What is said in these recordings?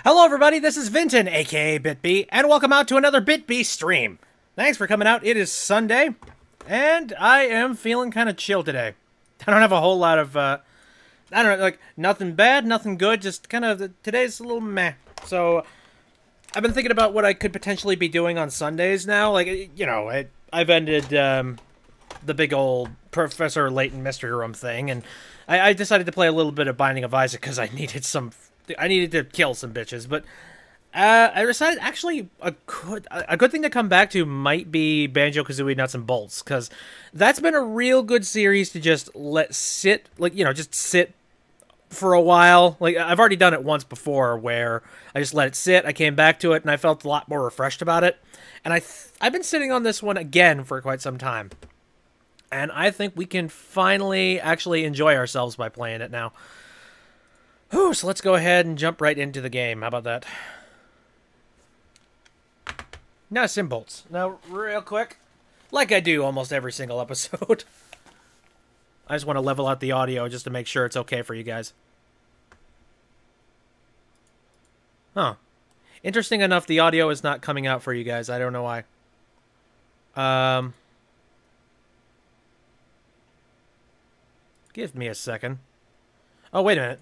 Hello everybody, this is Vinton, aka BitB, and welcome out to another BitB stream. Thanks for coming out. It is Sunday, and I am feeling kind of chill today. I don't have a whole lot of, I don't know, like, nothing bad, nothing good, just kind of, today's a little meh. So, I've been thinking about what I could potentially be doing on Sundays now. Like, you know, I've ended, the big old Professor Layton Mystery Room thing, and I decided to play a little bit of Binding of Isaac because I needed to kill some bitches, but I decided actually a good thing to come back to might be Banjo-Kazooie Nuts and Bolts, because that's been a real good series to just let sit, like, you know, just sit for a while. Like, I've already done it once before where I just let it sit, I came back to it, and I felt a lot more refreshed about it, and I've been sitting on this one again for quite some time, and I think we can finally actually enjoy ourselves by playing it now. Whew, so let's go ahead and jump right into the game. How about that? Nuts and bolts. Now, real quick, like I do almost every single episode, I just want to level out the audio just to make sure it's okay for you guys. Huh. Interesting enough, the audio is not coming out for you guys. I don't know why. Give me a second. Oh, wait a minute.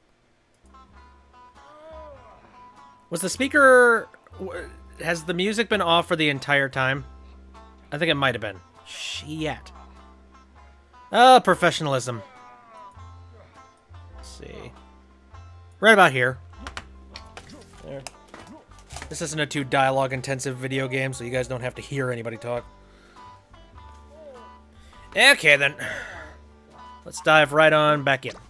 Was the speaker... Has the music been off for the entire time? I think it might have been. Shit. Oh, professionalism. Let's see. Right about here. There. This isn't a too dialogue-intensive video game, so you guys don't have to hear anybody talk. Okay, then. Let's dive right on back in.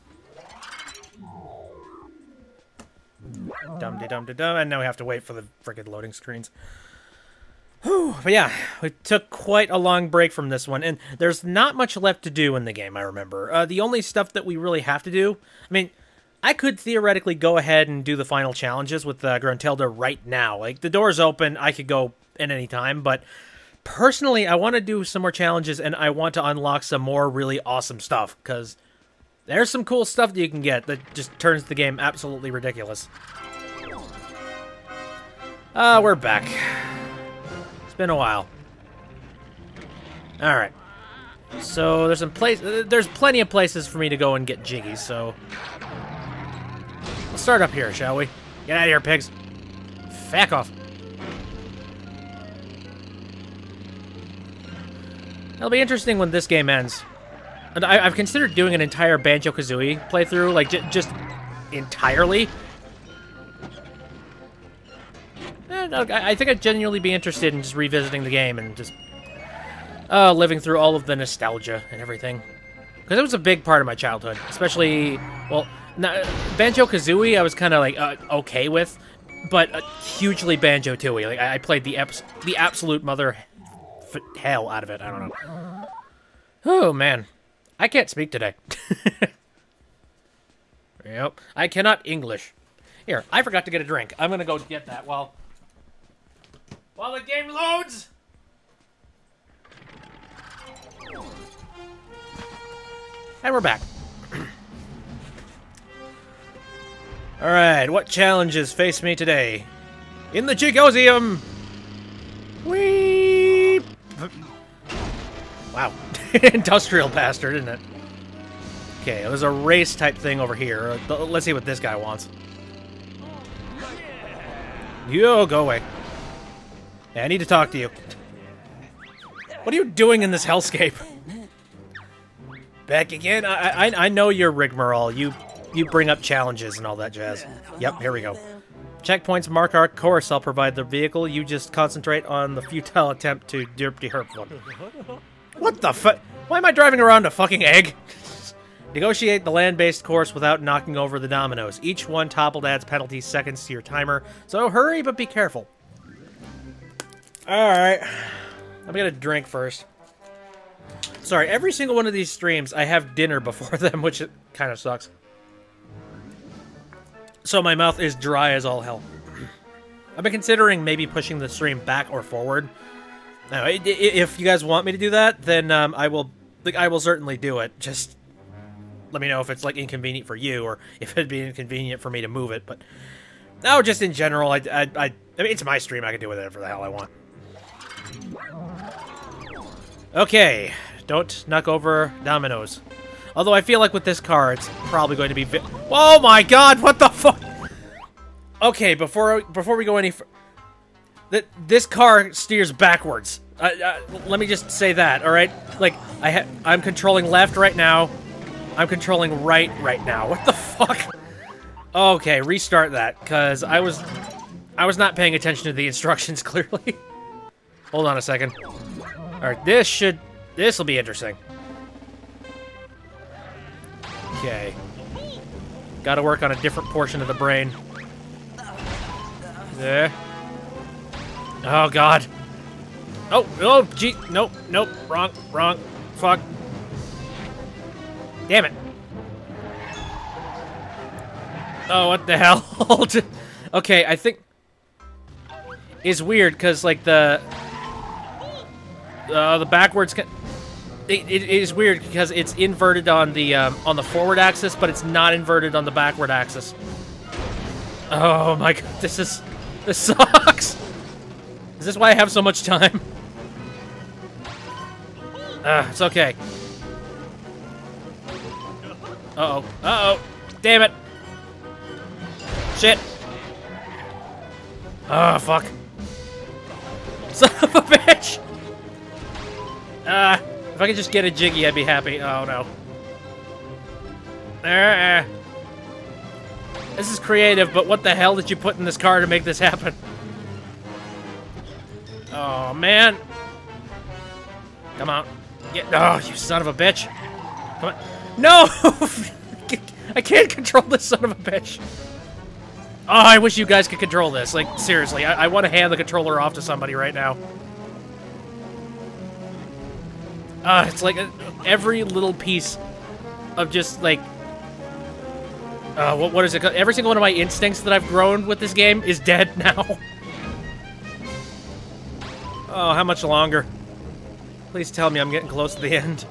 Dum-de-dum-de-dum, and now we have to wait for the frickin' loading screens. Whew, but yeah, we took quite a long break from this one, and there's not much left to do in the game, I remember. The only stuff that we really have to do, I mean, I could theoretically go ahead and do the final challenges with Gruntilda right now. Like, the door's open, I could go at any time, but personally, I want to do some more challenges, and I want to unlock some more really awesome stuff, because there's some cool stuff that you can get that just turns the game absolutely ridiculous. We're back. It's been a while. Alright. So, there's plenty of places for me to go and get jiggy, so... Let's start up here, shall we? Get out of here, pigs. Fack off. It'll be interesting when this game ends. And I've considered doing an entire Banjo-Kazooie playthrough, like, just entirely. I think I'd genuinely be interested in just revisiting the game and just living through all of the nostalgia and everything. Because it was a big part of my childhood. Especially, well, Banjo-Kazooie I was kind of like okay with, but hugely Banjo-Tooie. Like, I played the absolute mother hell out of it. I don't know. Oh, man. I can't speak today. Yep. I cannot English. Here, I forgot to get a drink. I'm going to go get that while the game loads. And we're back. Alright, what challenges face me today? In the Gigosium! Whee! Wow. Industrial bastard, isn't it? Okay, there's a race type thing over here. Let's see what this guy wants. Yo, go away. Yeah, I need to talk to you. What are you doing in this hellscape? Back again? I know you're rigmarole. You bring up challenges and all that jazz. Yep, here we go. Checkpoints mark our course. I'll provide the vehicle. You just concentrate on the futile attempt to derp-de-herp one. What the fuck? Why am I driving around a fucking egg? Negotiate the land-based course without knocking over the dominoes. Each one toppled adds penalty seconds to your timer, so hurry but be careful. Alright. I'm gonna drink first. Sorry, every single one of these streams, I have dinner before them, which kind of sucks. So my mouth is dry as all hell. I've been considering maybe pushing the stream back or forward. Now, if you guys want me to do that, then I will certainly do it. Just let me know if it's, like, inconvenient for you, or if it'd be inconvenient for me to move it, but No, just in general, I mean, it's my stream. I can do whatever the hell I want. Okay, don't knock over dominoes. Although I feel like with this car, it's probably going to be. Oh my God! What the fuck? Okay, before we go any further, this car steers backwards. Let me just say that. All right, like I'm controlling left right now. I'm controlling right now. What the fuck? Okay, restart that, because I was not paying attention to the instructions clearly. Hold on a second. Alright, this'll be interesting. Okay. Gotta work on a different portion of the brain. There. Oh god. Oh, gee, nope, wrong, fuck. Damn it. Oh, what the hell? Okay, I think it's weird because like the backwards. It is weird because it's inverted on the forward axis, but it's not inverted on the backward axis. Oh my god, this sucks. Is this why I have so much time? It's okay. Uh-oh, damn it. Shit. Oh, fuck. Son of a bitch! If I could just get a jiggy, I'd be happy. Oh, no. This is creative, but what the hell did you put in this car to make this happen? Oh, man. Come on. Oh, you son of a bitch. Come on. No! I can't control this son of a bitch. Oh, I wish you guys could control this. Like, seriously, I want to hand the controller off to somebody right now. It's like every little piece of just, like... what is it called? Every single one of my instincts that I've grown with this game is dead now. Oh, how much longer? Please tell me I'm getting close to the end.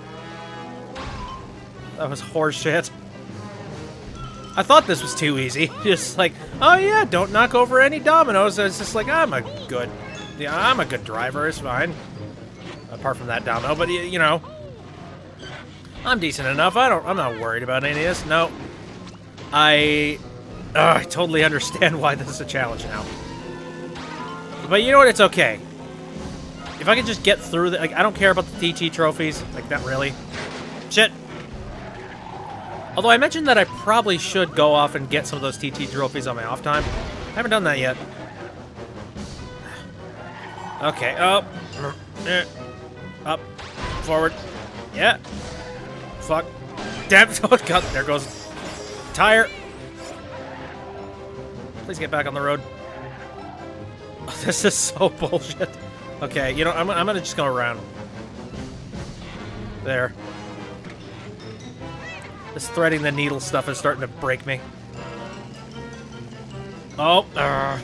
That was horseshit. I thought this was too easy. Just like, oh yeah, don't knock over any dominoes. It's just like, I'm a good driver. It's fine. Apart from that domino, but you know, I'm decent enough. I'm not worried about any of this. No, I totally understand why this is a challenge now. But you know what? It's okay. If I could just get through the, like, I don't care about the TT trophies. Like, not really. Shit. Although I mentioned that I probably should go off and get some of those TT trophies on my off time. I haven't done that yet. Okay, up, forward, yeah. Fuck, damn! Oh god, there goes tire. Please get back on the road. Oh, this is so bullshit. Okay, you know I'm gonna just go around. There. This threading the needle stuff is starting to break me. Oh, are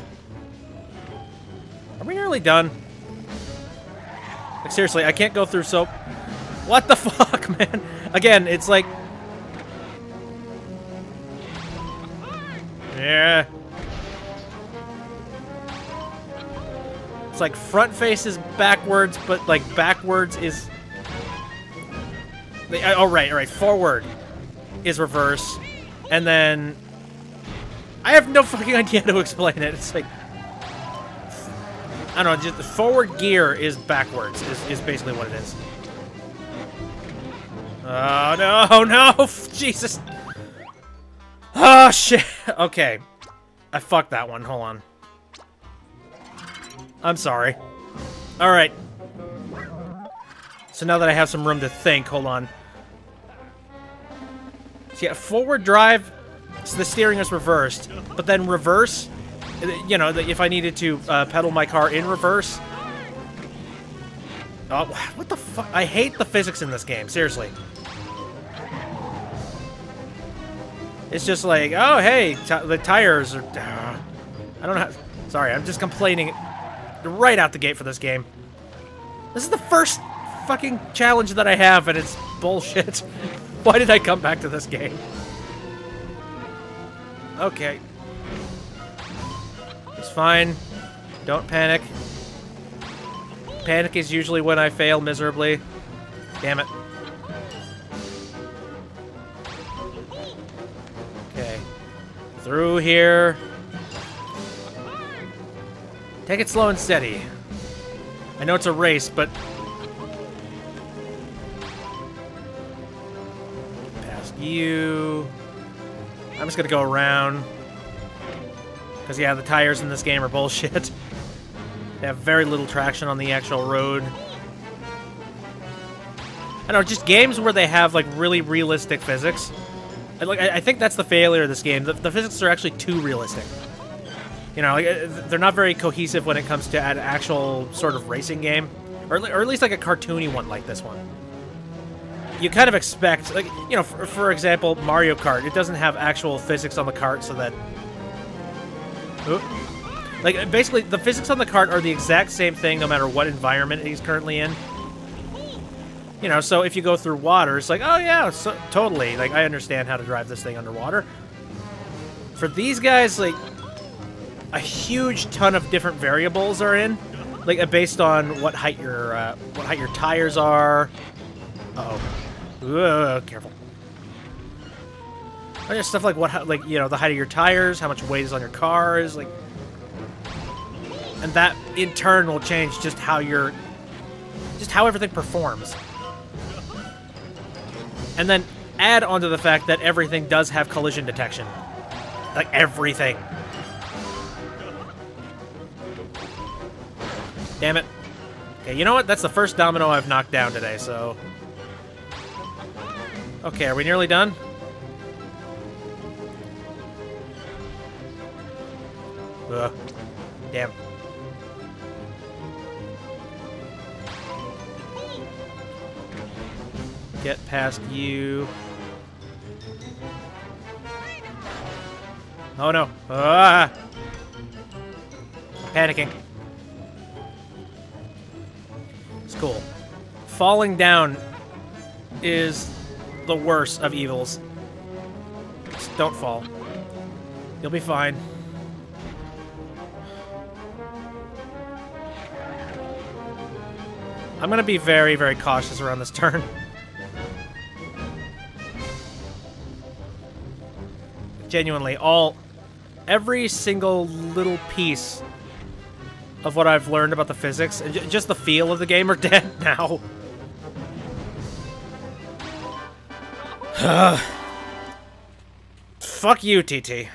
we nearly done? Like, seriously, I can't go through so... What the fuck, man? Again, it's like... Yeah. It's like front face is backwards, but like backwards is... Oh, right. Forward is reverse, and then I have no fucking idea how to explain it. It's like, I don't know, just the forward gear is backwards is basically what it is. Oh no, Jesus. Oh shit. Okay, I fucked that one. Hold on. I'm sorry. All right. So now that I have some room to think, hold on. So yeah, forward drive, so the steering is reversed, but then reverse, you know, if I needed to pedal my car in reverse. Oh, what the fuck? I hate the physics in this game, seriously. It's just like, oh, hey, the tires are... I don't know how... Sorry, I'm just complaining right out the gate for this game. This is the first fucking challenge that I have, and it's bullshit. Why did I come back to this game? Okay. It's fine. Don't panic. Panic is usually when I fail miserably. Damn it. Okay. Through here. Take it slow and steady. I know it's a race, but... Past you. I'm just gonna go around. Because, yeah, the tires in this game are bullshit. They have very little traction on the actual road. I don't know, just games where they have, like, really realistic physics. I think that's the failure of this game. The physics are actually too realistic. You know, like, they're not very cohesive when it comes to an actual sort of racing game. Or at least, like, a cartoony one like this one. You kind of expect, like, you know, for example, Mario Kart. It doesn't have actual physics on the kart so that... Ooh. Like, basically, the physics on the kart are the exact same thing no matter what environment he's currently in. You know, so if you go through water, it's like, oh yeah, so, totally. Like, I understand how to drive this thing underwater. For these guys, like, a huge ton of different variables are in. Like, based on what height your tires are. Uh-oh. Careful. Oh, yeah, stuff like you know, the height of your tires, how much weight is on your cars, like... And that, in turn, will change just how everything performs. And then add onto the fact that everything does have collision detection. Like, everything. Damn it. Okay, you know what? That's the first domino I've knocked down today, so... Okay, are we nearly done? Ugh. Damn. Get past you. Oh no. Ah! Panicking. It's cool. Falling down is the worst of evils. Just don't fall. You'll be fine. I'm gonna be very, very cautious around this turn. Genuinely, every single little piece of what I've learned about the physics and just the feel of the game are dead now. Fuck you, TT.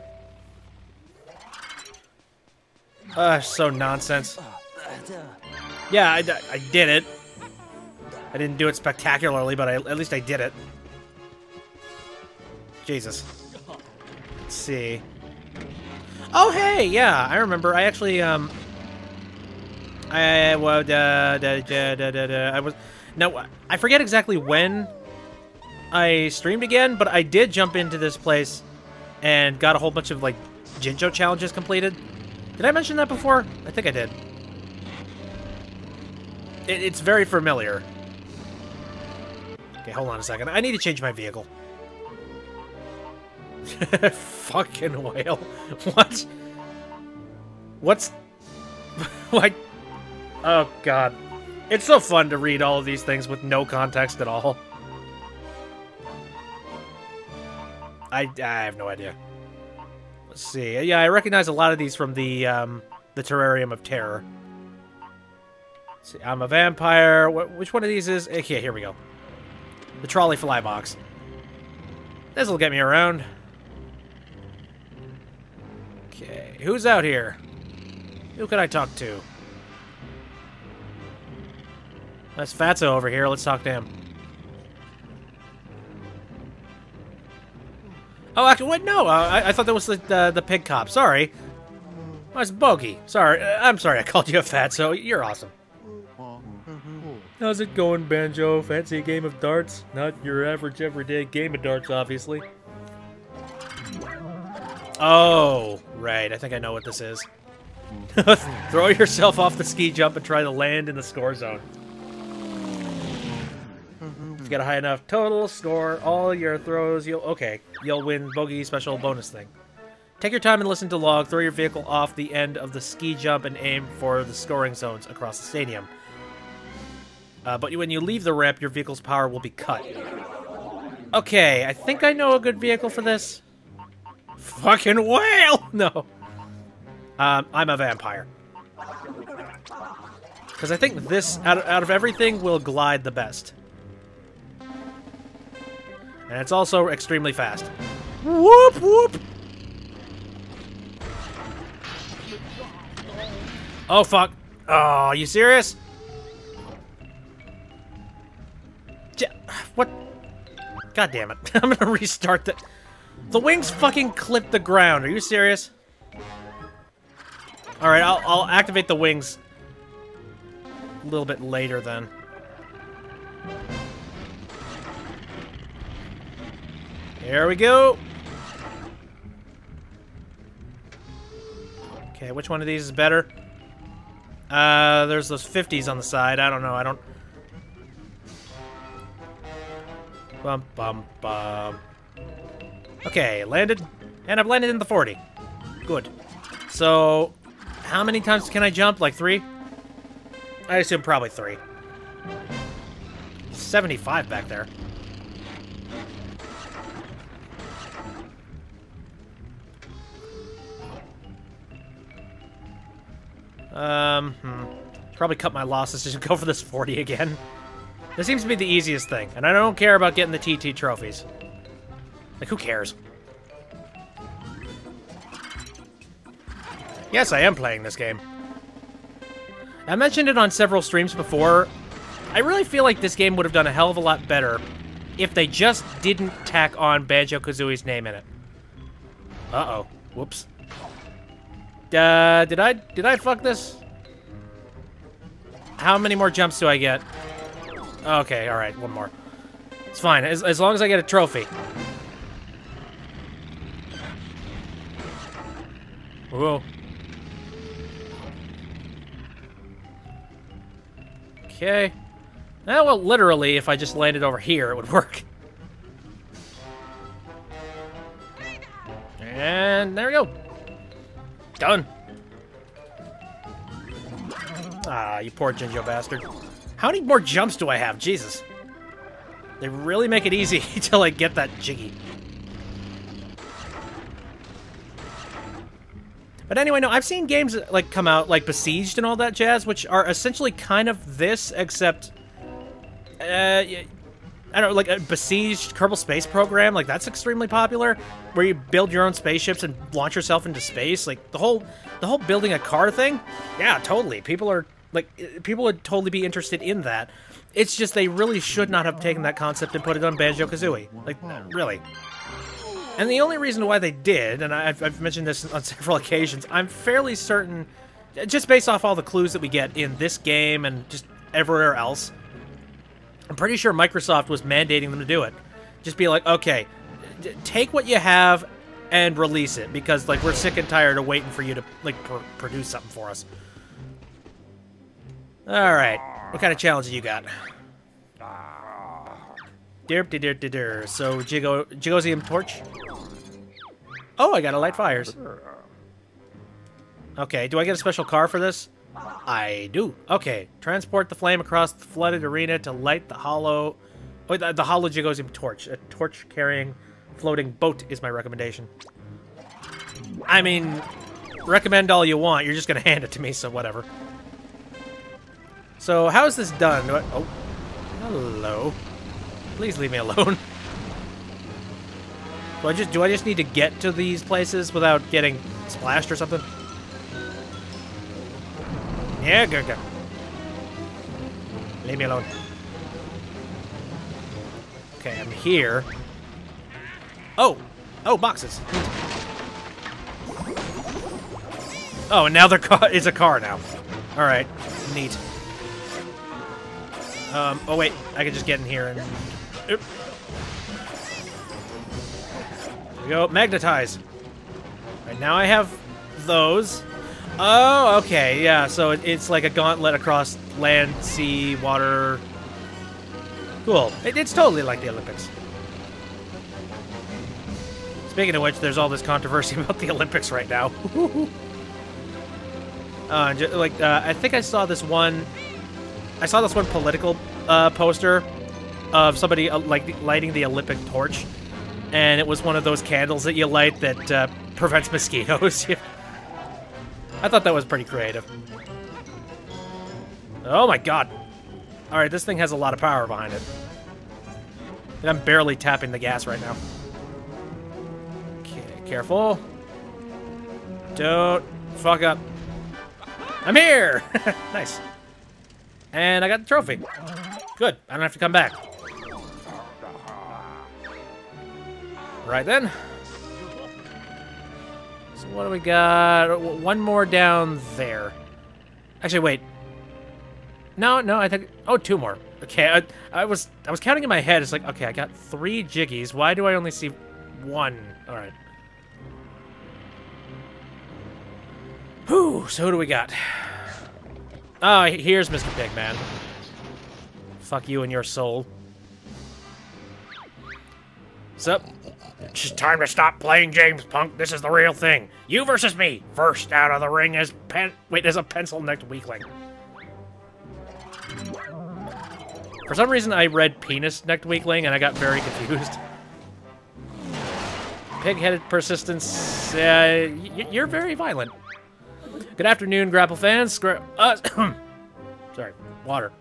So nonsense. Yeah, I did it. I didn't do it spectacularly, but at least I did it. Jesus. Let's see. Oh, hey, yeah, I remember. I actually, I forget exactly when I streamed again, but I did jump into this place and got a whole bunch of, like, Jinjo challenges completed. Did I mention that before? I think I did. It's very familiar. Okay, hold on a second. I need to change my vehicle. Fucking whale. What? What's... What? Oh, God. It's so fun to read all of these things with no context at all. I have no idea. Let's see. Yeah, I recognize a lot of these from the Terrarium of Terror. Let's see, I'm a vampire. Which one of these is... Okay, here we go. The trolley fly box. This'll get me around. Okay, who's out here? Who can I talk to? That's Fatso over here. Let's talk to him. Oh, actually, wait, no. I thought that was the pig cop. Sorry. Oh, it's Bogey. Sorry. I'm sorry I called you a Fatso. You're awesome. How's it going, Banjo? Fancy a game of darts? Not your average everyday game of darts, obviously. Oh, right. I think I know what this is. Throw yourself off the ski jump and try to land in the score zone. If you get a high enough total, score all your throws, you'll win Bogey special bonus thing. Take your time and listen to log. Throw your vehicle off the end of the ski jump and aim for the scoring zones across the stadium. But when you leave the ramp, your vehicle's power will be cut. Okay, I think I know a good vehicle for this. Fucking whale! No. I'm a vampire. Because I think this, out of everything, will glide the best. And it's also extremely fast. Whoop, whoop! Oh, fuck. Oh, are you serious? What? God damn it. I'm gonna restart that. The wings fucking clipped the ground. Are you serious? Alright, I'll activate the wings a little bit later then. Here we go. Okay, which one of these is better? There's those 50s on the side. I don't know. I don't... Bum, bum, bum. Okay, landed. And I've landed in the 40. Good. So, how many times can I jump? Like 3? I assume probably 3. 75 back there. Probably cut my losses to go for this 40 again. This seems to be the easiest thing, and I don't care about getting the TT trophies. Like, who cares? Yes, I am playing this game. I mentioned it on several streams before. I really feel like this game would have done a hell of a lot better if they just didn't tack on Banjo-Kazooie's name in it. Uh-oh. Whoops. Did I fuck this? How many more jumps do I get? Okay, alright, one more. It's fine, as long as I get a trophy. Whoa. Okay. Well, literally, if I just landed over here, it would work. And there we go. Done. Ah, you poor Jinjo bastard. How many more jumps do I have? Jesus. They really make it easy to, like, get that jiggy. But anyway, no, I've seen games, like, come out, like Besieged and all that jazz, which are essentially kind of this, except... I don't know, like a Besieged Kerbal Space Program, like, that's extremely popular, where you build your own spaceships and launch yourself into space. Like, the whole building a car thing, yeah, totally. People would totally be interested in that. It's just they really should not have taken that concept and put it on Banjo-Kazooie. Like, really. And the only reason why they did, and I've mentioned this on several occasions, I'm fairly certain, just based off all the clues that we get in this game and just everywhere else, I'm pretty sure Microsoft was mandating them to do it. Just be like, okay, take what you have and release it, because, like, we're sick and tired of waiting for you to, like, produce something for us. Alright, what kind of challenge you got? Derp-de-derp-de-der. So, Gigosium Torch? Oh, I gotta light fires. Okay, do I get a special car for this? I do. Okay, transport the flame across the flooded arena to light the hollow... Oh, the hollow Gigosium Torch. A torch-carrying floating boat is my recommendation. I mean, recommend all you want. You're just gonna hand it to me, so whatever. So, how is this done? Oh, hello. Please leave me alone. Do I just need to get to these places without getting splashed or something? Yeah, go. Leave me alone. Okay, I'm here. Oh, boxes. Oh, and now it's a car now. All right, neat. Oh wait, I can just get in here and... Oop. There we go, magnetize. Right, now I have those. Oh, okay, yeah, so it's like a gauntlet across land, sea, water. Cool. It's totally like the Olympics. Speaking of which, there's all this controversy about the Olympics right now. I think I saw this one. I saw this one political poster of somebody lighting the Olympic torch, and it was one of those candles that you light that prevents mosquitoes. I thought that was pretty creative. Oh my god! All right, this thing has a lot of power behind it. And I'm barely tapping the gas right now. Okay, careful. Don't fuck up. I'm here! Nice. And I got the trophy. Good. I don't have to come back. Right then. So what do we got? One more down there. Actually, wait. No, I think... Oh, two more. Okay, I was counting in my head. It's like, okay, I got 3 Jiggies. Why do I only see 1? All right. Whew, so who do we got? Oh, here's Mr. Pigman. Fuck you and your soul. What's up? It's time to stop playing James, punk. This is the real thing. You versus me. First out of the ring is there's a pencil-necked weakling. For some reason, I read penis-necked weakling, and I got very confused. Pig-headed persistence. You're very violent. Good afternoon, Grapple fans. Sorry, water.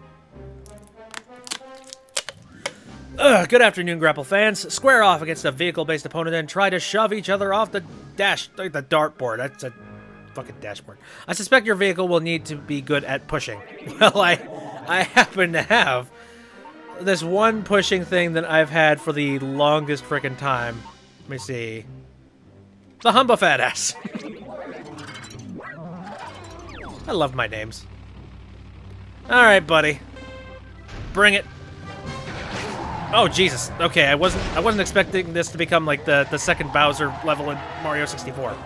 Good afternoon, Grapple fans. Square off against a vehicle-based opponent and try to shove each other off the dartboard. That's a fucking dashboard. I suspect your vehicle will need to be good at pushing. Well, I happen to have this one pushing thing that I've had for the longest frickin' time. Let me see. The Humba Fat Ass. I love my names. Alright, buddy. Bring it. Oh, Jesus. Okay, I wasn't expecting this to become like the second Bowser level in Mario 64.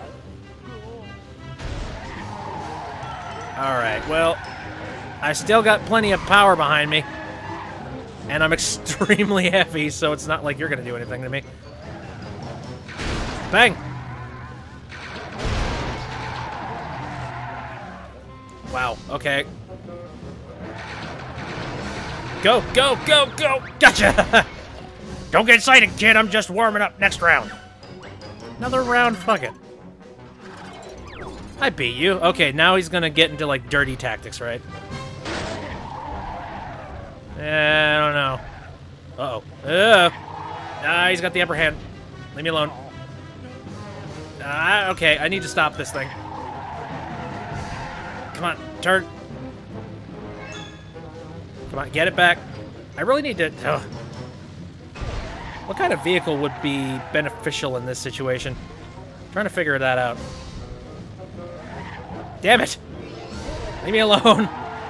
Alright, well, I still got plenty of power behind me. And I'm extremely heavy, so it's not like you're gonna do anything to me. Bang! Wow, okay. Go, go, go, go! Gotcha! Don't get excited, kid. I'm just warming up. Next round. Another round? Fuck it. I beat you. Okay, now he's gonna get into, like, dirty tactics, right? I don't know. Uh-oh. He's got the upper hand. Leave me alone. Okay, I need to stop this thing. Come on, turn. Come on, get it back. I really need to... Ugh. What kind of vehicle would be beneficial in this situation? I'm trying to figure that out. Damn it! Leave me alone.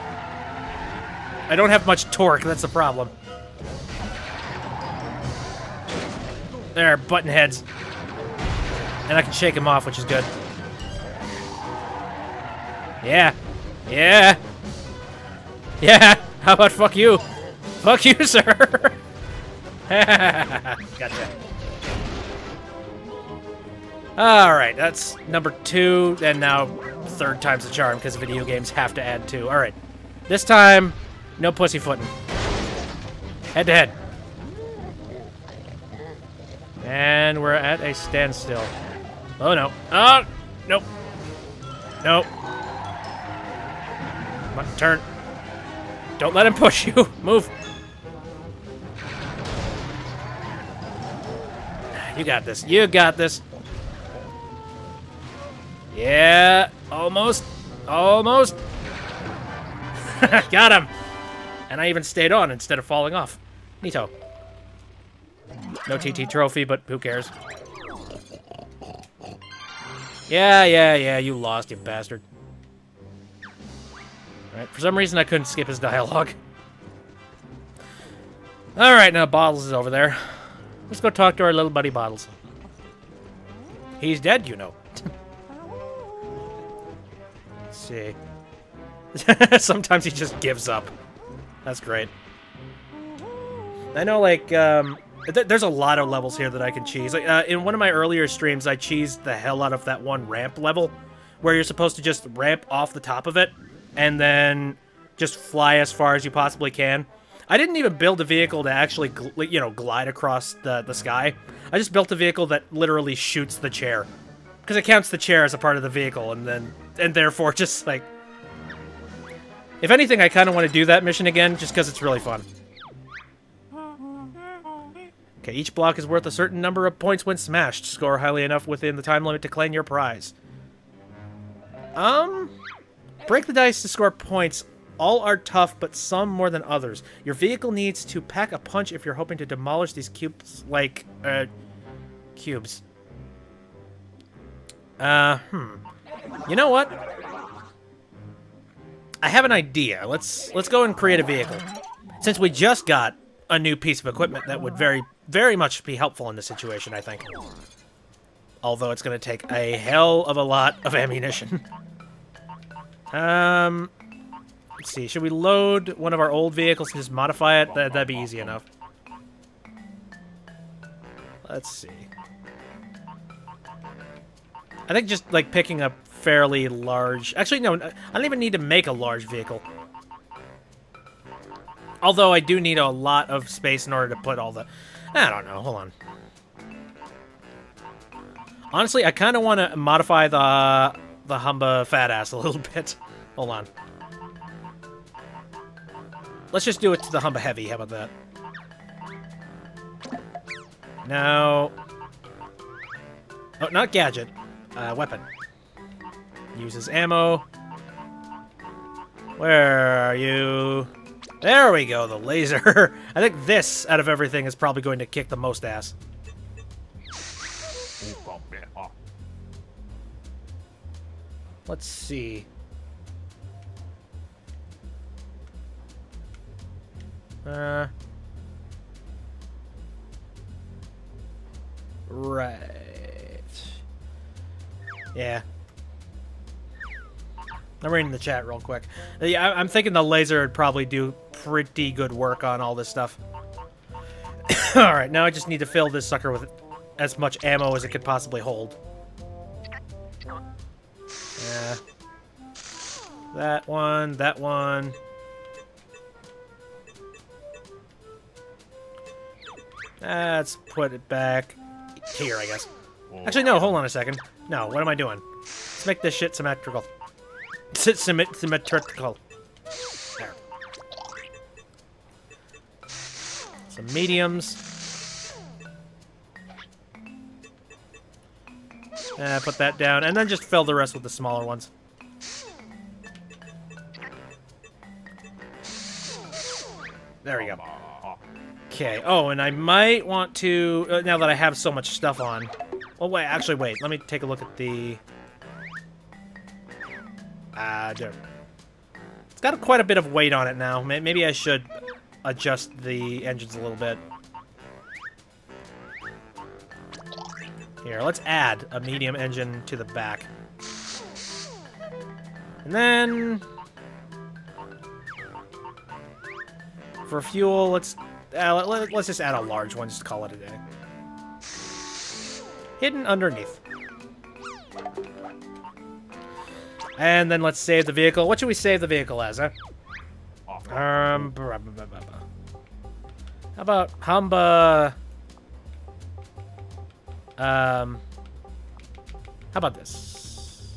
I don't have much torque, that's the problem. There, button heads. And I can shake him off, which is good. Yeah. Yeah. Yeah. How about fuck you? Fuck you, sir. Gotcha. Alright, that's number 2, and now 3rd time's the charm, because video games have to add 2. Alright. This time, no pussyfooting. Head to head. And we're at a standstill. Oh, no. Oh, nope. Nope. Come on, turn. Don't let him push you. Move. You got this. You got this. Yeah. Almost. Almost. Got him. And I even stayed on instead of falling off. Neato. No TT trophy, but who cares? Yeah, you lost, you bastard. Alright, for some reason I couldn't skip his dialogue. Alright, now Bottles is over there. Let's go talk to our little buddy Bottles. He's dead, you know. Let's see. Sometimes he just gives up. That's great. I know, like, There's a lot of levels here that I can cheese. Like, in one of my earlier streams, I cheesed the hell out of that one ramp level, where you're supposed to just ramp off the top of it, and then just fly as far as you possibly can. I didn't even build a vehicle to actually, glide across the sky. I just built a vehicle that literally shoots the chair, because it counts the chair as a part of the vehicle, and therefore just like, if anything, I kind of want to do that mission again, just because it's really fun. Okay, each block is worth a certain number of points when smashed. Score highly enough within the time limit to claim your prize. Break the dice to score points. All are tough, but some more than others. Your vehicle needs to pack a punch if you're hoping to demolish these cubes, cubes. You know what? I have an idea. Let's go and create a vehicle. Since we just got a new piece of equipment that would very much be helpful in this situation, I think. Although it's going to take a hell of a lot of ammunition. Let's see. Should we load one of our old vehicles and just modify it? That'd be easy enough. Let's see. I think just, like, picking a fairly large... Actually, no. I don't even need to make a large vehicle. Although I do need a lot of space in order to put all the... I don't know. Hold on. Honestly, I kind of want to modify the Humba fat ass a little bit. Hold on. Let's just do it to the Humba heavy. How about that? Now... Oh, not gadget. Weapon. Uses ammo. Where are you? There we go, the laser. I think this, out of everything, is probably going to kick the most ass. Let's see. Right. Yeah. I'm reading the chat real quick. Yeah, I'm thinking the laser would probably do pretty good work on all this stuff. Alright, now I just need to fill this sucker with as much ammo as it could possibly hold. Yeah. That one, that one. Let's put it back here, I guess. Actually, no, hold on a second. No, what am I doing? Let's make this shit symmetrical. Symmetrical. There. Some mediums. Put that down, and then just fill the rest with the smaller ones. There we go. Okay. Oh, and I might want to, now that I have so much stuff on. Oh, wait, actually, wait. Let me take a look at the... there. It's got quite a bit of weight on it now. Maybe I should adjust the engines a little bit. Here, let's add a medium engine to the back. And then... for fuel, let's just add a large one, just call it a day. Hidden underneath. And then let's save the vehicle. What should we save the vehicle as, huh? How about Humba... how about this?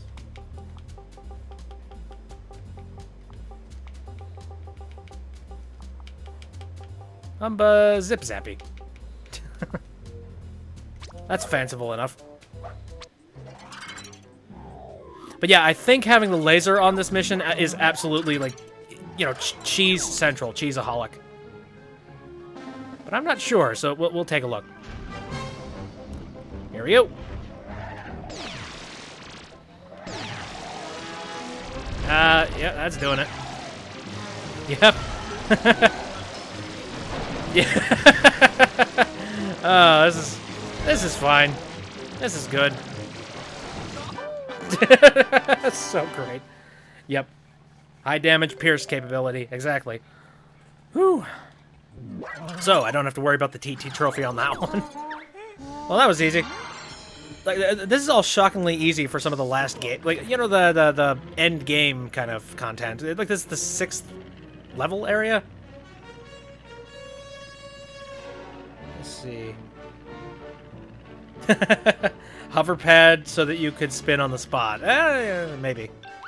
Humba Zip Zappy. That's fanciful enough. But yeah, I think having the laser on this mission is absolutely, like, you know, cheese central, cheeseaholic. But I'm not sure, so we'll take a look. Here we go. Yeah, that's doing it. Yep. Yeah. Oh, this is fine. This is good. That's so great. Yep. High damage pierce capability. Exactly. Whew. So, I don't have to worry about the TT trophy on that one. Well, that was easy. Like, this is all shockingly easy for some of the last game. Like, you know, the end game kind of content. Like, this is the 6th level area. Let's see. Hover pad so that you could spin on the spot. Maybe.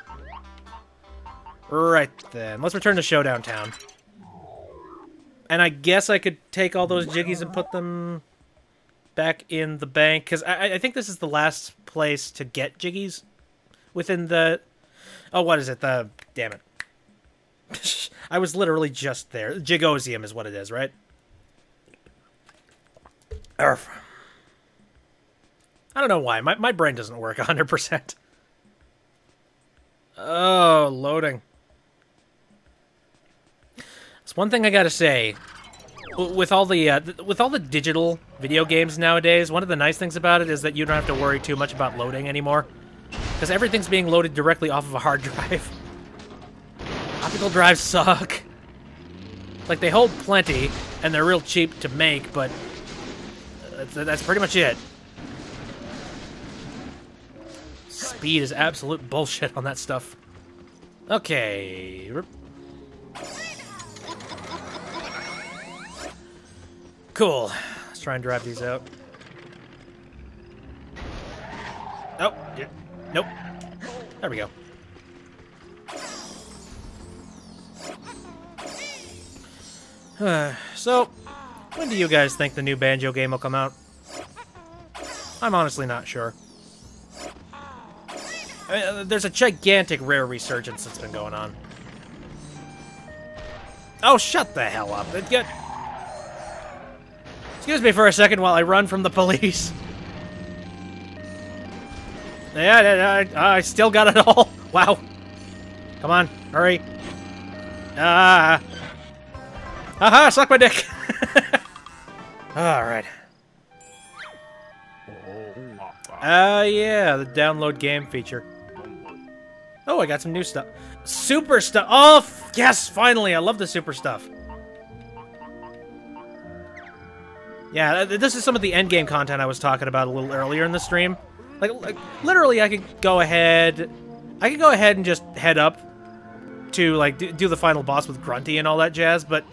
Right then. Let's return to Showdown Town. And I guess I could take all those Jiggies and put them back in the bank, because I think this is the last place to get Jiggies within the... Oh, what is it? Damn it. I was literally just there. Jigosium is what it is, right? Urgh. I don't know why. My brain doesn't work 100%. Oh, loading. It's one thing I gotta say. With all the digital video games nowadays, one of the nice things about it is that you don't have to worry too much about loading anymore, because everything's being loaded directly off of a hard drive. Optical drives suck. Like, they hold plenty, and they're real cheap to make, but that's pretty much it. Speed is absolute bullshit on that stuff. Okay. Cool. Let's try and drive these out. Oh, yeah. Nope. There we go. So, when do you guys think the new Banjo game will come out? I'm honestly not sure. I mean, there's a gigantic rare resurgence that's been going on. Oh, shut the hell up. Excuse me for a second while I run from the police. Yeah, I still got it all. Wow. Come on, hurry. Aha, suck my dick. Alright. Yeah, the download game feature. Oh, I got some new stuff. Super stuff. Oh, yes, finally. I love the super stuff. Yeah, this is some of the endgame content I was talking about a little earlier in the stream. Like literally, I could go ahead and just head up to, like, do the final boss with Grunty and all that jazz, but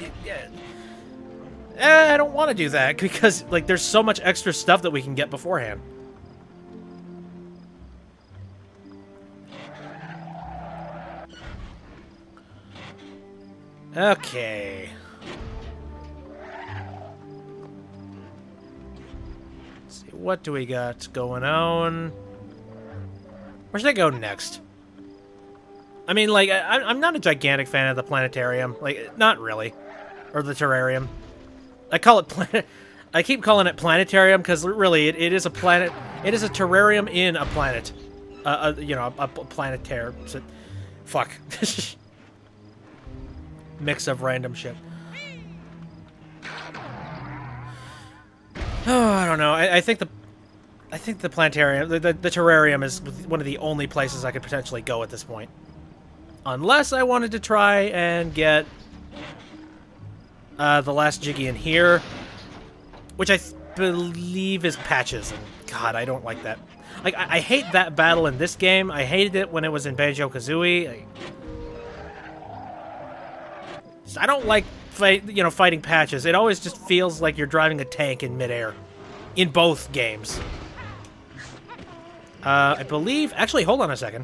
I don't want to do that, because, like, there's so much extra stuff that we can get beforehand. Okay. Let's see, what do we got going on? Where should I go next? I mean, like, I'm not a gigantic fan of the planetarium. Like, not really. Or the terrarium. I call it I keep calling it planetarium because really it is a planet. It is a terrarium in a planet. You know, a planetarium. So, fuck. Mix of random shit. Oh, I don't know. I think the planetarium, the terrarium is one of the only places I could potentially go at this point. Unless I wanted to try and get the last Jiggy in here, which I believe is Patches. And God, I don't like that. Like, I hate that battle in this game. I hated it when it was in Banjo-Kazooie. I don't like fighting Patches. It always just feels like you're driving a tank in midair, in both games. I believe. Actually, hold on a second.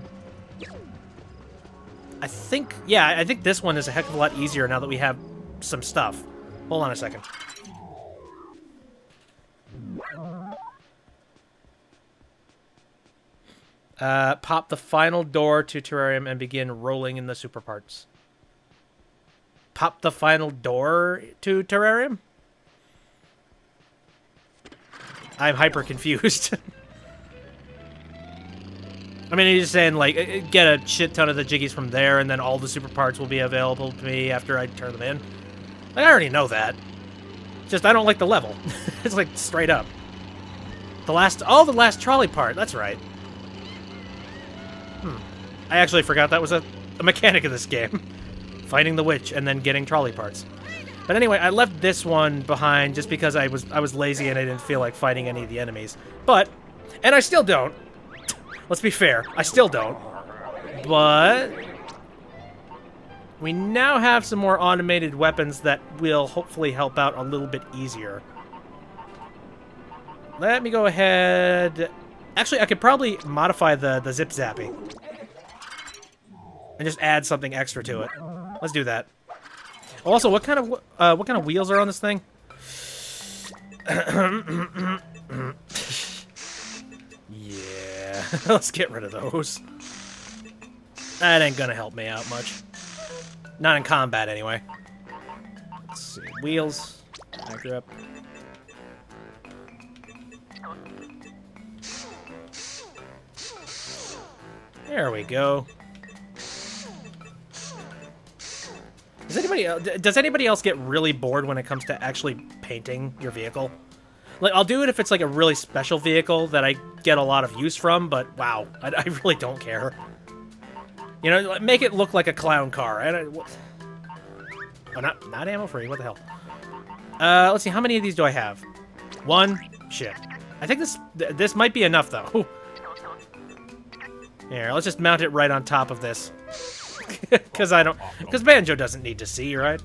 I think this one is a heck of a lot easier now that we have some stuff. Hold on a second. Pop the final door to terrarium and begin rolling in the super parts. Pop the final door to terrarium? I'm hyper confused. I mean, he's just saying, like, get a shit ton of the Jiggies from there, and then all the super parts will be available to me after I turn them in. Like, I already know that. Just, I don't like the level. It's, like, straight up. The last trolley part, that's right. I actually forgot that was a mechanic of this game. Fighting the witch and then getting trolley parts. But anyway, I left this one behind just because I was lazy and I didn't feel like fighting any of the enemies. But, and I still don't. Let's be fair, I still don't. But we now have some more automated weapons that will hopefully help out a little bit easier. Let me go ahead. Actually, I could probably modify the Zip Zappy and just add something extra to it. Let's do that. Also, what kind of wheels are on this thing? Yeah, let's get rid of those. That ain't gonna help me out much. Not in combat, anyway. Let's see. Wheels. Back her up. There we go. Does anybody else get really bored when it comes to actually painting your vehicle? Like, I'll do it if it's like a really special vehicle that I get a lot of use from, but wow, I really don't care. You know, make it look like a clown car. Oh, not ammo free. What the hell? Let's see. How many of these do I have? One. Shit. I think this might be enough though. Here, let's just mount it right on top of this. Because Banjo doesn't need to see, right?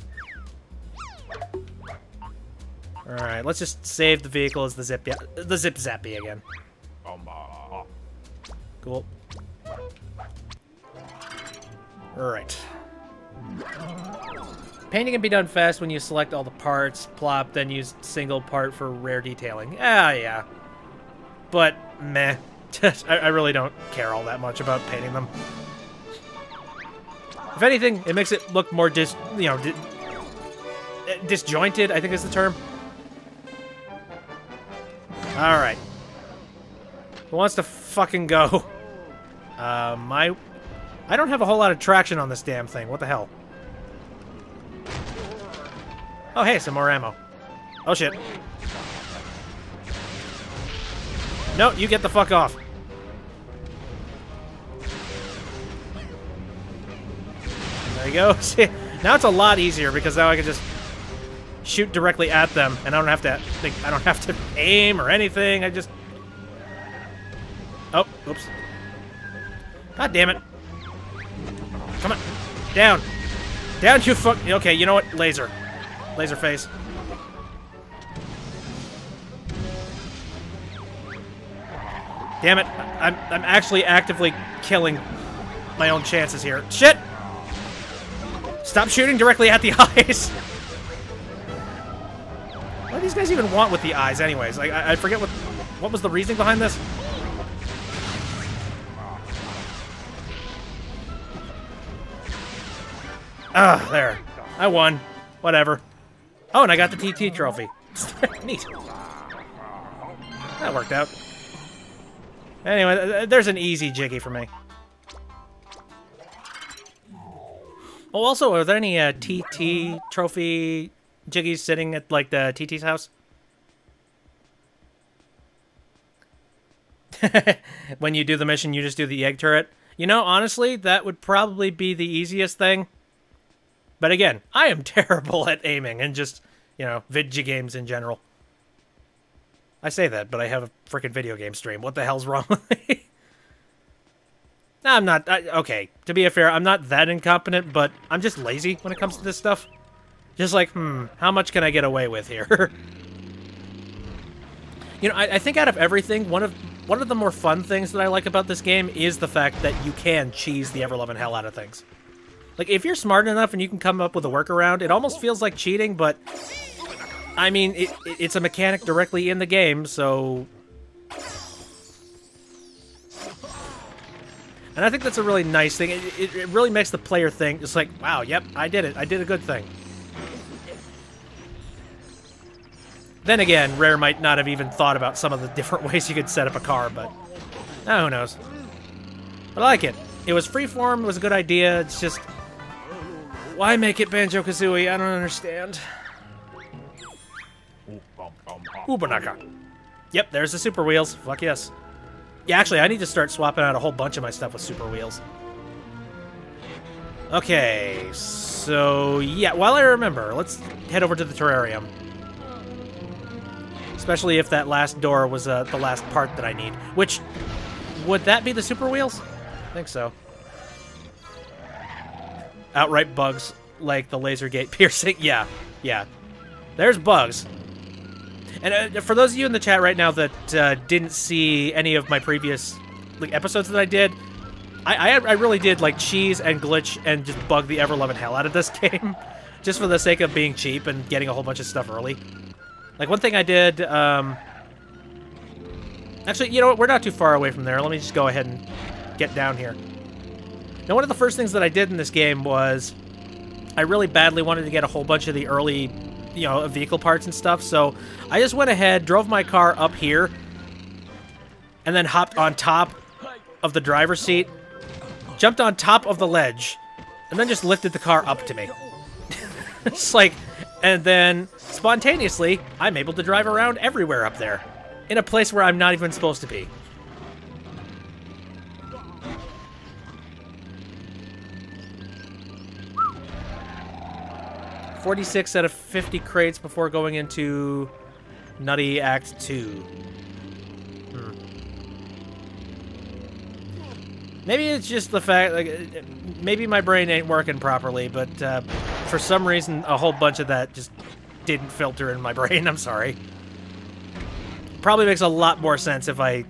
Alright, let's just save the vehicle as the Zip Zappy again. Cool. Alright. Painting can be done fast when you select all the parts, plop, then use single part for rare detailing. Ah, yeah. But, meh. I really don't care all that much about painting them. If anything, it makes it look more disjointed, I think is the term. Alright. Who wants to fucking go? I don't have a whole lot of traction on this damn thing. What the hell? Oh, hey, some more ammo. Oh, shit. No, you get the fuck off. There you go. See, now it's a lot easier because now I can just shoot directly at them, and I don't have to aim or anything. I just. Oh, oops. God damn it! Come on, down, down, you fuck. Okay, you know what? Laser face. Damn it! I'm actually actively killing my own chances here. Shit! Stop shooting directly at the eyes. What do these guys even want with the eyes, anyways? Like, I forget what was the reasoning behind this. Ah, there. I won. Whatever. Oh, and I got the TT trophy. Neat. That worked out. Anyway, there's an easy Jiggy for me. Oh, also, are there any TT trophy Jiggies sitting at, like, the TT's house? When you do the mission, you just do the egg turret? You know, honestly, that would probably be the easiest thing. But again, I am terrible at aiming and just, you know, vidgy games in general. I say that, but I have a freaking video game stream. What the hell's wrong with me? No, I'm not. Okay, to be fair, I'm not that incompetent, but I'm just lazy when it comes to this stuff. Just like, how much can I get away with here? You know, I think out of everything, one of the more fun things that I like about this game is the fact that you can cheese the ever-loving hell out of things. Like, if you're smart enough and you can come up with a workaround, it almost feels like cheating, but I mean, it's a mechanic directly in the game, so. And I think that's a really nice thing. It really makes the player think, it's like, wow, yep, I did it. I did a good thing. Then again, Rare might not have even thought about some of the different ways you could set up a car, but who knows. But I like it. It was freeform, it was a good idea, it's just, why make it Banjo-Kazooie? I don't understand. Ubanaka. Yep, there's the Super Wheels. Fuck yes. Yeah, actually, I need to start swapping out a whole bunch of my stuff with Super Wheels. Okay, so yeah, while I remember, let's head over to the terrarium. Especially if that last door was the last part that I need. Which, would that be the super wheels? I think so. Outright bugs, like the laser gate piercing. Yeah, yeah. There's bugs. And for those of you in the chat right now that didn't see any of my previous episodes that I did, I really did cheese and glitch and just bug the ever-loving hell out of this game. Just for the sake of being cheap and getting a whole bunch of stuff early. One thing I did, actually, you know what, we're not too far away from there. Let me just go ahead and get down here. Now, one of the first things that I did in this game was I really badly wanted to get a whole bunch of the early, vehicle parts and stuff, so I just went ahead, drove my car up here, and then hopped on top of the driver's seat, jumped on top of the ledge, and then just lifted the car up to me. It's and then, spontaneously, I'm able to drive around everywhere up there, in a place where I'm not even supposed to be. $46 out of 50 crates before going into Nutty Act 2. Maybe it's just the fact, maybe my brain ain't working properly, but for some reason, a whole bunch of that just didn't filter in my brain. I'm sorry. Probably makes a lot more sense if I,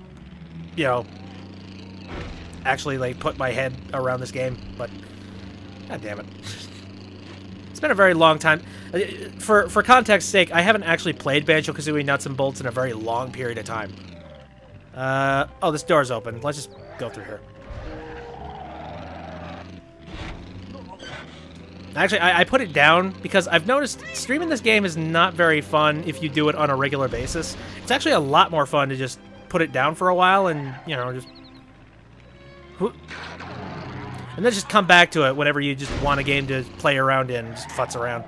actually, put my head around this game, but god damn it. It's been a very long time. For context's sake, I haven't actually played Banjo-Kazooie Nuts and Bolts in a very long period of time. Oh, this door's open. Let's just go through here. Actually, I put it down because I've noticed streaming this game is not very fun if you do it on a regular basis. It's actually a lot more fun to just put it down for a while and, just... And then just come back to it whenever you just want a game to play around in and just futz around.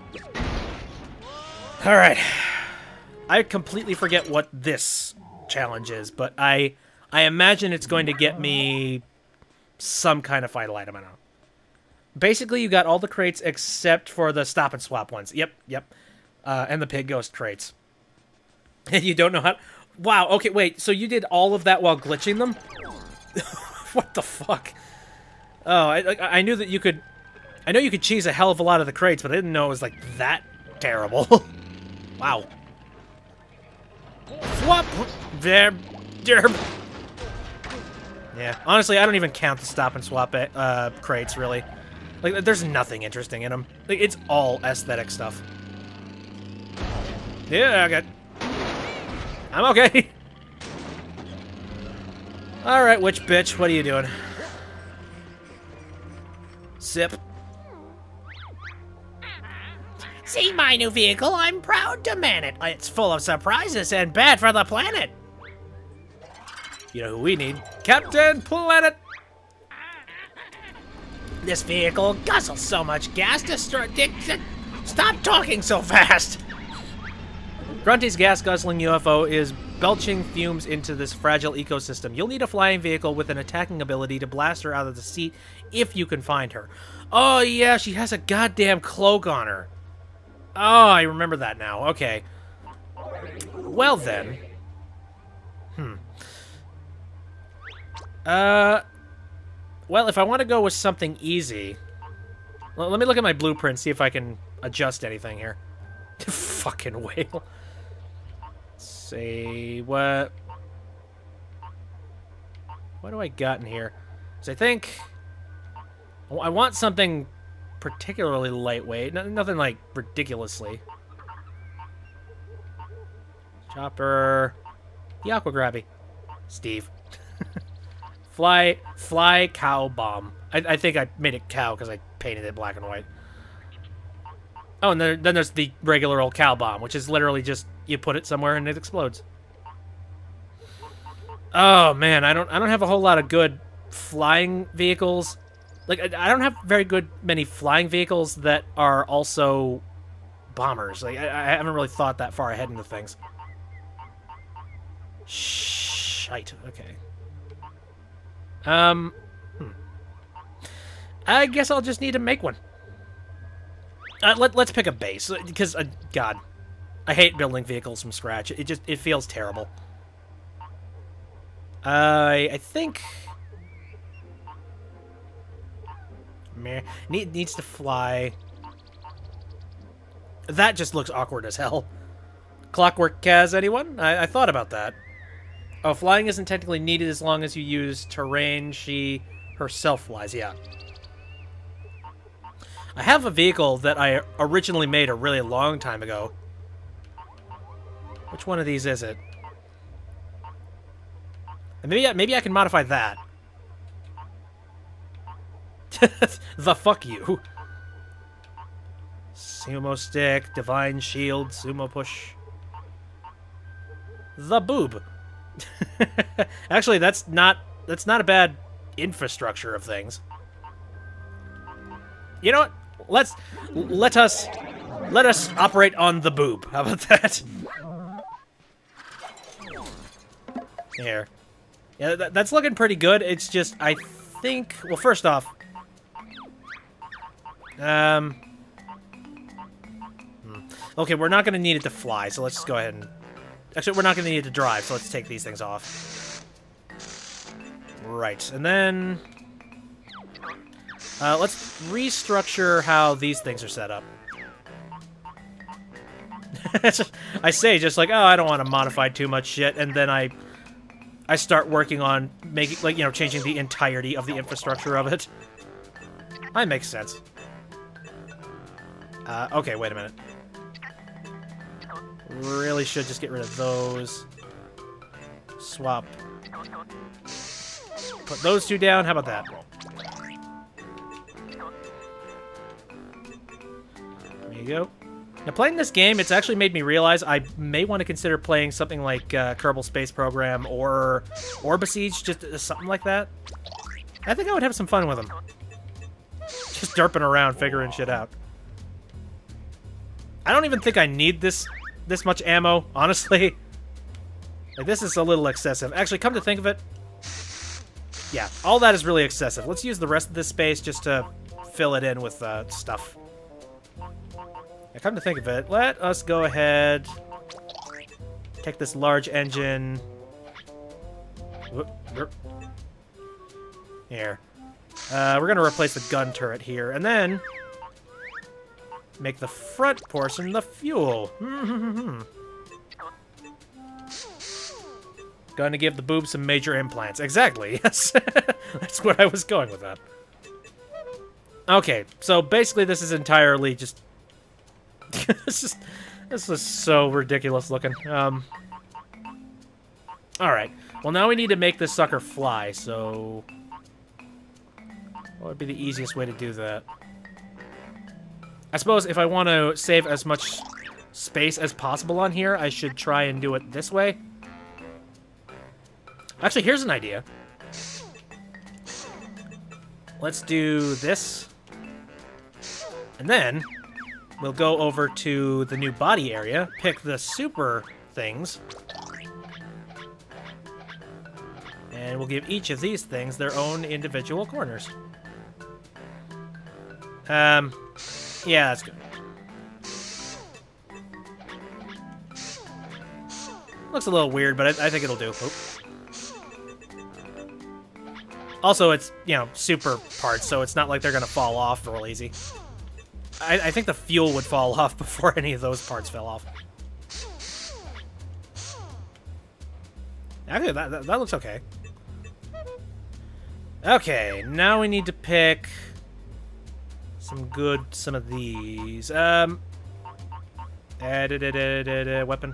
Alright. I completely forget what this challenge is, but I imagine it's going to get me some kind of final item. I don't know. Basically, you got all the crates except for the stop and swap ones. Yep. And the pig ghost crates. And you don't know how... Wow, okay, wait. So you did all of that while glitching them? What the fuck? Oh, I knew that you could... I know you could cheese a hell of a lot of the crates, but I didn't know it was, that terrible. Wow. Flop! There. Yeah, honestly, I don't even count the stop and swap crates, really. There's nothing interesting in them. It's all aesthetic stuff. Yeah, I'm okay. Alright, witch bitch, what are you doing? Sip. See my new vehicle? I'm proud to man it. It's full of surprises and bad for the planet. You know who we need? Captain Planet! This vehicle guzzles so much gas to stop talking so fast! Grunty's gas-guzzling UFO is belching fumes into this fragile ecosystem. You'll need a flying vehicle with an attacking ability to blast her out of the seat if you can find her. Oh yeah, she has a goddamn cloak on her. Oh, I remember that now. Okay. Well then. Well, if I want to go with something easy... Well, let me look at my blueprint, see if I can adjust anything here. Fucking whale. Say, what... What do I got in here? So I think... I want something particularly lightweight. Nothing, ridiculously. Chopper... The Aqua Grabby. Steve. Fly cow bomb. I think I made it cow because I painted it black and white. Oh, and then there's the regular old cow bomb, which is literally just you put it somewhere and it explodes. Oh man, I don't have a whole lot of good flying vehicles. I don't have very many flying vehicles that are also bombers. I haven't really thought that far ahead into things. Shite. Okay. I guess I'll just need to make one. Let's pick a base, because, God, I hate building vehicles from scratch. It feels terrible. I think... Meh. Needs to fly. That just looks awkward as hell. Clockwork Kaz, anyone? I thought about that. Oh, flying isn't technically needed as long as you use terrain. She herself flies, yeah. I have a vehicle that I originally made a really long time ago. Which one of these is it? Maybe I can modify that. The fuck you. Sumo stick, divine shield, sumo push. The boob. Actually, that's not a bad infrastructure of things. You know what? Let us operate on the boob. How about that? Here. Yeah, that's looking pretty good. It's just, I think... Well, first off... Okay, we're not going to need it to fly, so let's just go ahead and... Actually, we're not going to need it to drive, so let's take these things off. Right, and then... let's restructure how these things are set up. I say just like, oh, I don't want to modify too much shit, and then I start working on making, like, you know, changing the entirety of the infrastructure of it. That makes sense. Okay, wait a minute. Really should just get rid of those. Swap. Put those two down. How about that? There you go. Now, playing this game, it's actually made me realize I may want to consider playing something like Kerbal Space Program or Besiege, just something like that. I think I would have some fun with them. Just derping around, figuring shit out. I don't even think I need this much ammo, honestly. Like, this is a little excessive. Actually, come to think of it, yeah, all that is really excessive. Let's use the rest of this space just to fill it in with stuff. Now, come to think of it, let us go ahead, take this large engine. Here. We're going to replace the gun turret here, and then make the front portion the fuel. Going to give the boob some major implants. Exactly, yes. That's what I was going with that. Okay, so basically this is entirely just... this is so ridiculous looking. Alright, well now we need to make this sucker fly, so... what would be the easiest way to do that? I suppose if I want to save as much space as possible on here, I should try and do it this way. Actually, here's an idea. Let's do this. And then we'll go over to the new body area, pick the super things, and we'll give each of these things their own individual corners. Yeah, that's good. Looks a little weird, but I think it'll do. Oop. Also, it's, you know, super parts, so it's not like they're going to fall off real easy. I think the fuel would fall off before any of those parts fell off. Actually, that looks okay. Okay, now we need to pick... some of these. Weapon.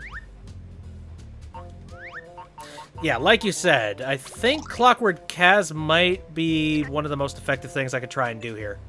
Yeah, like you said, I think Clockwork Kaz might be one of the most effective things I could try and do here.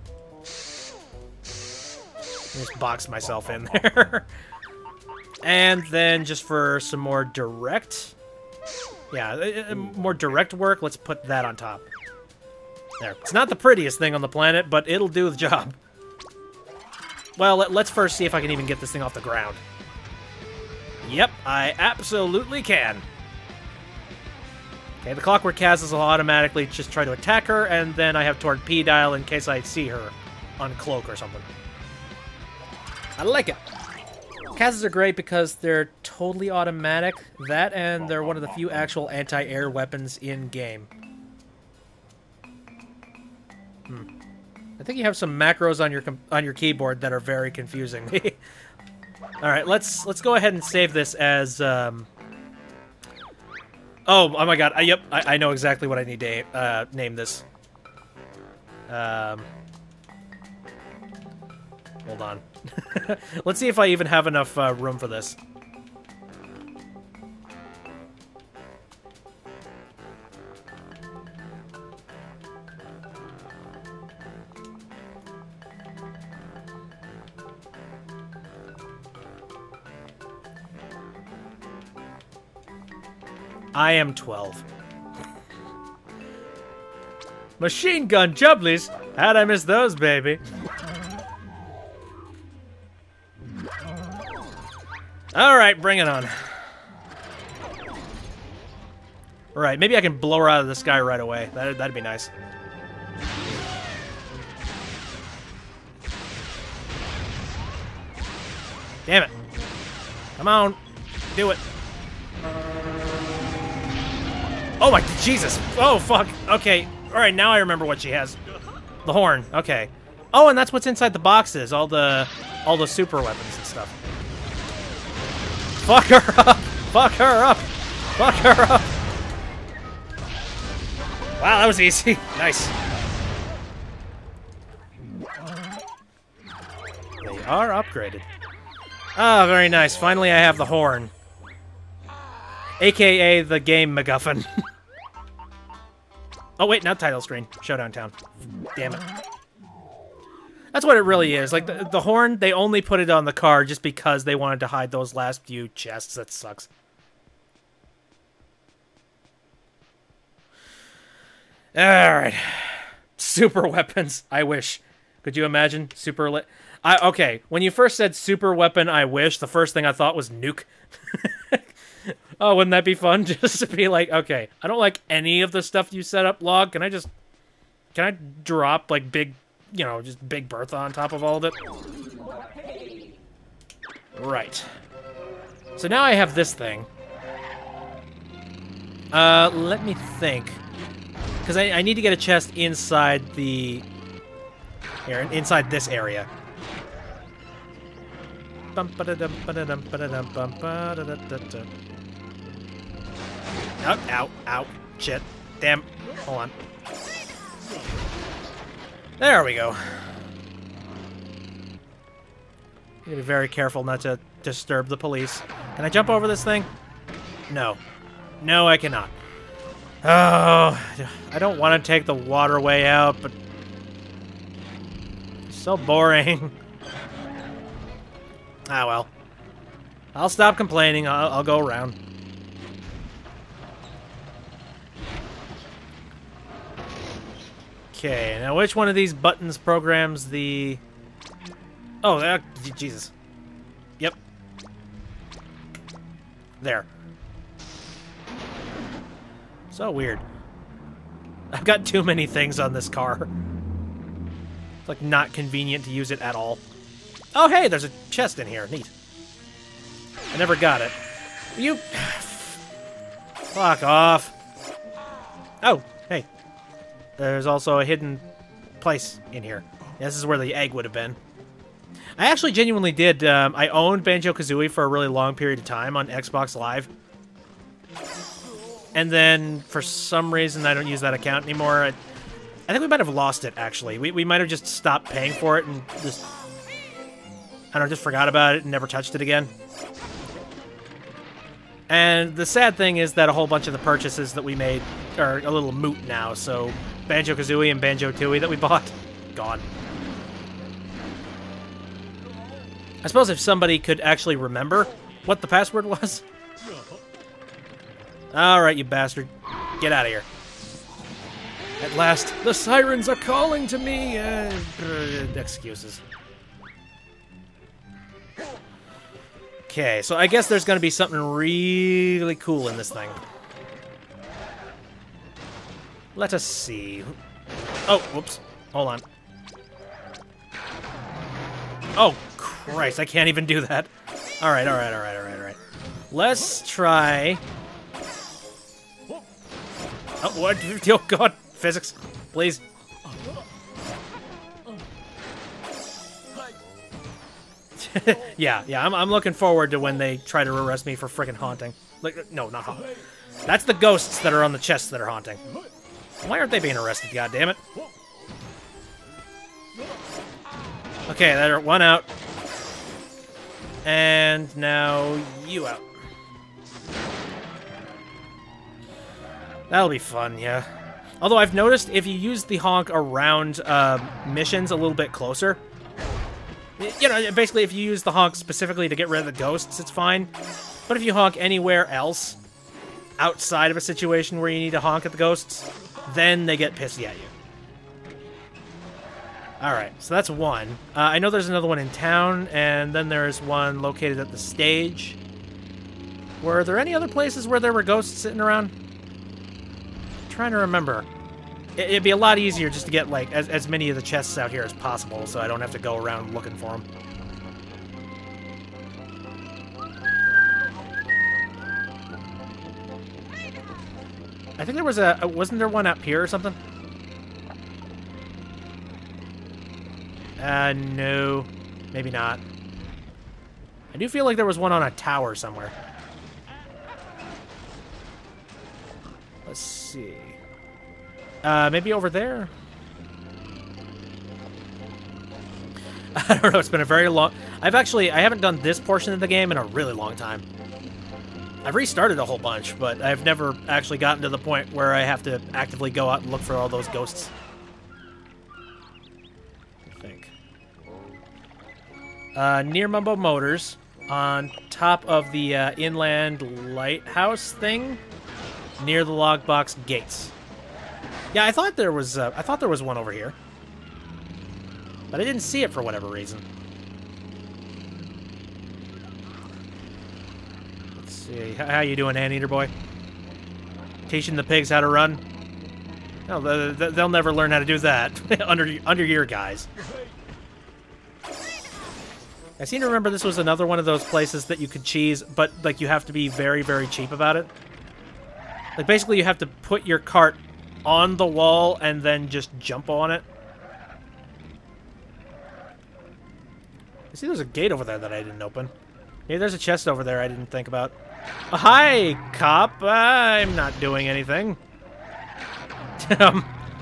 Just box myself in there. And then just for some more direct... yeah, more direct work, let's put that on top. There. It's not the prettiest thing on the planet, but it'll do the job. Well, let's first see if I can even get this thing off the ground. Yep, I absolutely can. Okay, the Clockwork Cazes will automatically just try to attack her, and then I have Torpedo in case I see her on Cloak or something. I like it. Cazes are great because they're totally automatic. That, and they're one of the few actual anti-air weapons in-game. I think you have some macros on your keyboard that are very confusing. All right, let's go ahead and save this as. Oh my God! Yep, I know exactly what I need to name this. Hold on. Let's see if I even have enough room for this. I am 12. Machine gun jubblies? How'd I miss those, baby? Alright, bring it on. Alright, maybe I can blow her out of the sky right away. That'd be nice. Damn it. Come on. Do it. Oh my Jesus! Oh fuck! Okay, all right. Now I remember what she has. The horn. Okay. Oh, and that's what's inside the boxes. All the super weapons and stuff. Fuck her up! Fuck her up! Fuck her up! Wow, that was easy. Nice. They are upgraded. Ah, very nice. Finally, I have the horn. AKA the game MacGuffin. Oh wait, not title screen. Showdown Town. Damn it. That's what it really is. Like, the horn, they only put it on the car just because they wanted to hide those last few chests. That sucks. Alright. Super weapons. I wish. Could you imagine? Okay, when you first said super weapon, I wish, the first thing I thought was nuke. Oh, wouldn't that be fun? Just to be like, okay, I don't like any of the stuff you set up, Log. Can I drop, like, big, you know, just Big Bertha on top of all of it? Right. So now I have this thing. Let me think. Because I need to get a chest inside the... Here, inside this area. Oh, ow, ow, shit. Damn. Hold on. There we go. You gotta be very careful not to disturb the police. Can I jump over this thing? No. No, I cannot. Oh, I don't want to take the waterway out, but... It's so boring. Ah, well. I'll stop complaining. I'll go around. Okay, now which one of these buttons programs the... Oh, Jesus. Yep. There. So weird. I've got too many things on this car. It's like not convenient to use it at all. Oh, hey, there's a chest in here. Neat. I never got it. You... Fuck off. Oh, hey. There's also a hidden place in here. This is where the egg would have been. I actually genuinely did. I owned Banjo-Kazooie for a really long period of time on Xbox Live. And then, for some reason, I don't use that account anymore. I think we might have lost it, actually. We might have just stopped paying for it and just... I don't know, just forgot about it and never touched it again. And the sad thing is that a whole bunch of the purchases that we made are a little moot now, so Banjo-Kazooie and Banjo-Tooie that we bought, gone. I suppose if somebody could actually remember what the password was. Alright, you bastard. Get out of here. At last, the sirens are calling to me! Excuses. Okay, so I guess there's gonna be something really cool in this thing. Let us see. Oh, whoops. Hold on. Oh, Christ, I can't even do that. Alright. Let's try... Oh, what? Oh, God. Physics. Please. yeah, I'm looking forward to when they try to arrest me for frickin' haunting. Like, no, not haunting. That's the ghosts that are on the chests that are haunting. Why aren't they being arrested, goddammit? Okay, that one out. And now you out. That'll be fun, yeah. Although I've noticed if you use the honk around missions a little bit closer, you know, basically if you use the honk specifically to get rid of the ghosts, it's fine. But if you honk anywhere else outside of a situation where you need to honk at the ghosts, then they get pissy at you. Alright, so that's one. I know there's another one in town, and then there's one located at the stage. Were there any other places where there were ghosts sitting around? I'm trying to remember. It'd be a lot easier just to get, like, as many of the chests out here as possible, so I don't have to go around looking for them. I think there was wasn't there one up here or something? No. Maybe not. I do feel like there was one on a tower somewhere. Let's see. Maybe over there? I don't know, it's been a very long... I haven't done this portion of the game in a really long time. I've restarted a whole bunch, but I've never actually gotten to the point where I have to actively go out and look for all those ghosts. I think. Near Mumbo Motors, on top of the inland lighthouse thing, near the Logbox gates. Yeah, I thought there was one over here, but I didn't see it for whatever reason. Let's see, how you doing, Anteater boy? Teaching the pigs how to run? No, they'll never learn how to do that under your guise. I seem to remember this was another one of those places that you could cheese, but like you have to be very, very cheap about it. Like basically you have to put your cart on the wall and then just jump on it. I see there's a gate over there that I didn't open. Maybe there's a chest over there I didn't think about. Oh, hi, cop. I'm not doing anything. Alright.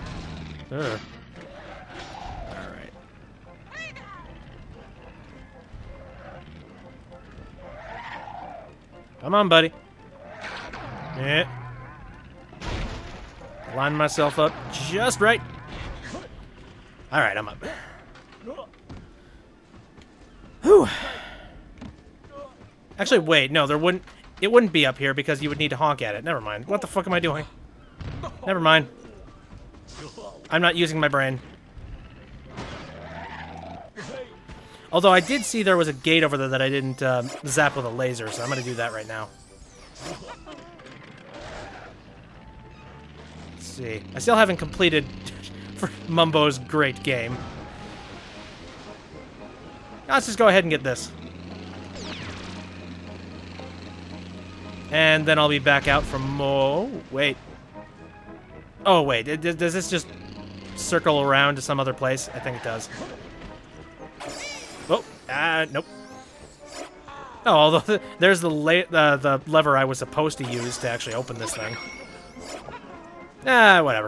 Come on, buddy. Yeah. Line myself up just right. Alright, I'm up. Whew. Actually, wait, no, it wouldn't be up here because you would need to honk at it. Never mind. What the fuck am I doing? Never mind. I'm not using my brain. Although I did see there was a gate over there that I didn't zap with a laser, so I'm going to do that right now. Let's see. I still haven't completed for Mumbo's great game. Let's just go ahead and get this. And then I'll be back out from more... Wait. Oh, wait. Does this just circle around to some other place? I think it does. Oh, nope. Oh, although there's the lever I was supposed to use to actually open this thing. Whatever.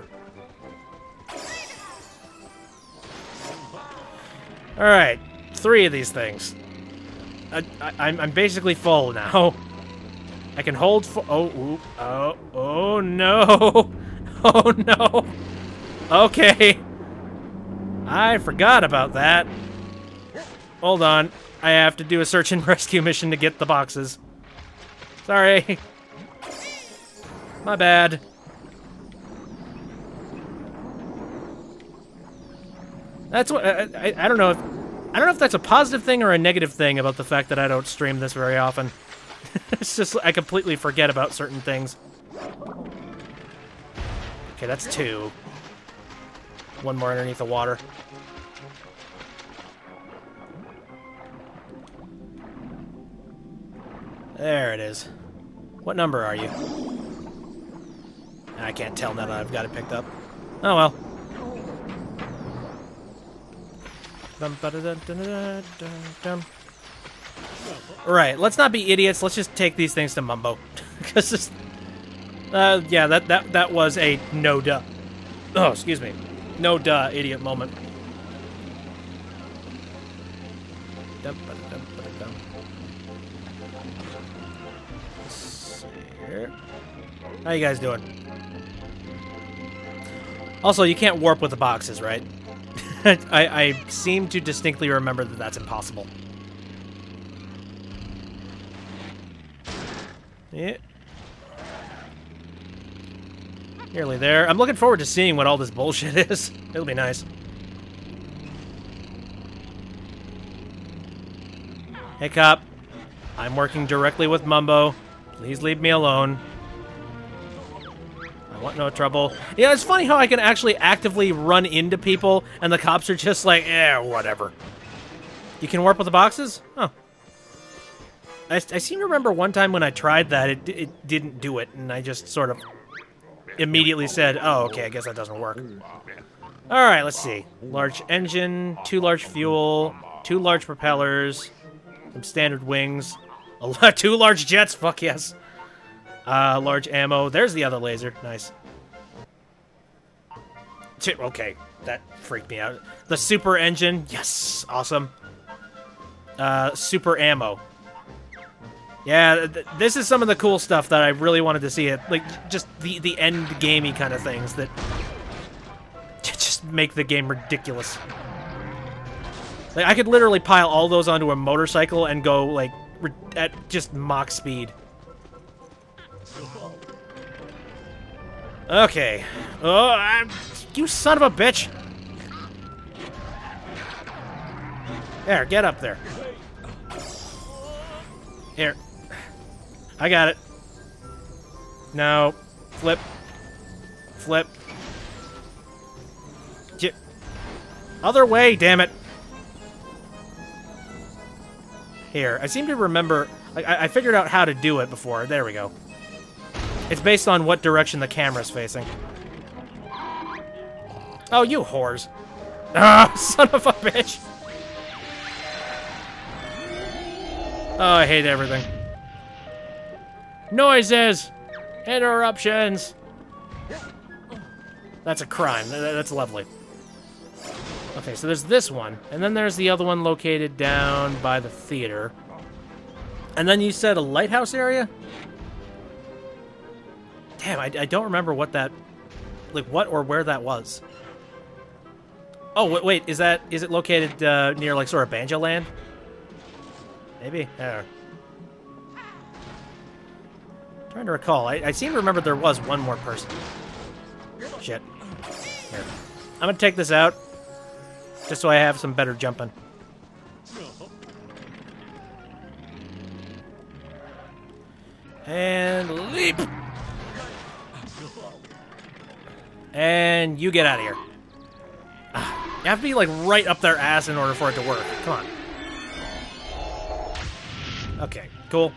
Alright, 3 of these things. I'm basically full now. I can hold oh no! Oh no! Okay. I forgot about that. Hold on. I have to do a search and rescue mission to get the boxes. Sorry. My bad. That's what I don't know if that's a positive thing or a negative thing about the fact that I don't stream this very often. It's just I completely forget about certain things. Okay, that's 2. One more underneath the water. There it is. What number are you? I can't tell now that I've got it picked up. Oh well. Right, let's not be idiots. Let's just take these things to Mumbo. Because this... yeah, that was a no-duh. Oh, excuse me. No-duh idiot moment. How you guys doing? Also, you can't warp with the boxes, right? I seem to distinctly remember that that's impossible. Yeah. Nearly there. I'm looking forward to seeing what all this bullshit is. It'll be nice. Hey, cop. I'm working directly with Mumbo. Please leave me alone. I want no trouble. Yeah, it's funny how I can actually actively run into people, and the cops are just like, whatever. You can warp with the boxes? Oh. I seem to remember one time when I tried that, it didn't do it, and I just sort of immediately said, oh, okay, I guess that doesn't work. Alright, let's see. Large engine, 2 large fuel, 2 large propellers, some standard wings, 2 large jets, fuck yes. Large ammo. There's the other laser. Nice. Okay, that freaked me out. The super engine. Yes, awesome. Super ammo. Yeah, this is some of the cool stuff that I really wanted to see. It like just the end gamey kind of things that just make the game ridiculous. Like I could literally pile all those onto a motorcycle and go like at just Mach speed. Okay. Oh, you son of a bitch! There, get up there. Here. I got it. No. Flip. Flip. Other way, damn it. Here. I seem to remember... I figured out how to do it before. There we go. It's based on what direction the camera's facing. Oh, you whores. Ah, son of a bitch. Oh, I hate everything. Noises! Interruptions! That's a crime. That's lovely. Okay, so there's this one. And then there's the other one located down by the theater. And then you said a lighthouse area? Damn, I don't remember what that... Like, what or where that was. Oh, wait, is it located near, like, sort of Banjo Land? Maybe? I don't know. Trying to recall. I seem to remember there was one more person. Shit. Here. I'm gonna take this out. Just so I have some better jumping. And leap! And you get out of here. You have to be, like, right up their ass in order for it to work. Come on. Okay, cool.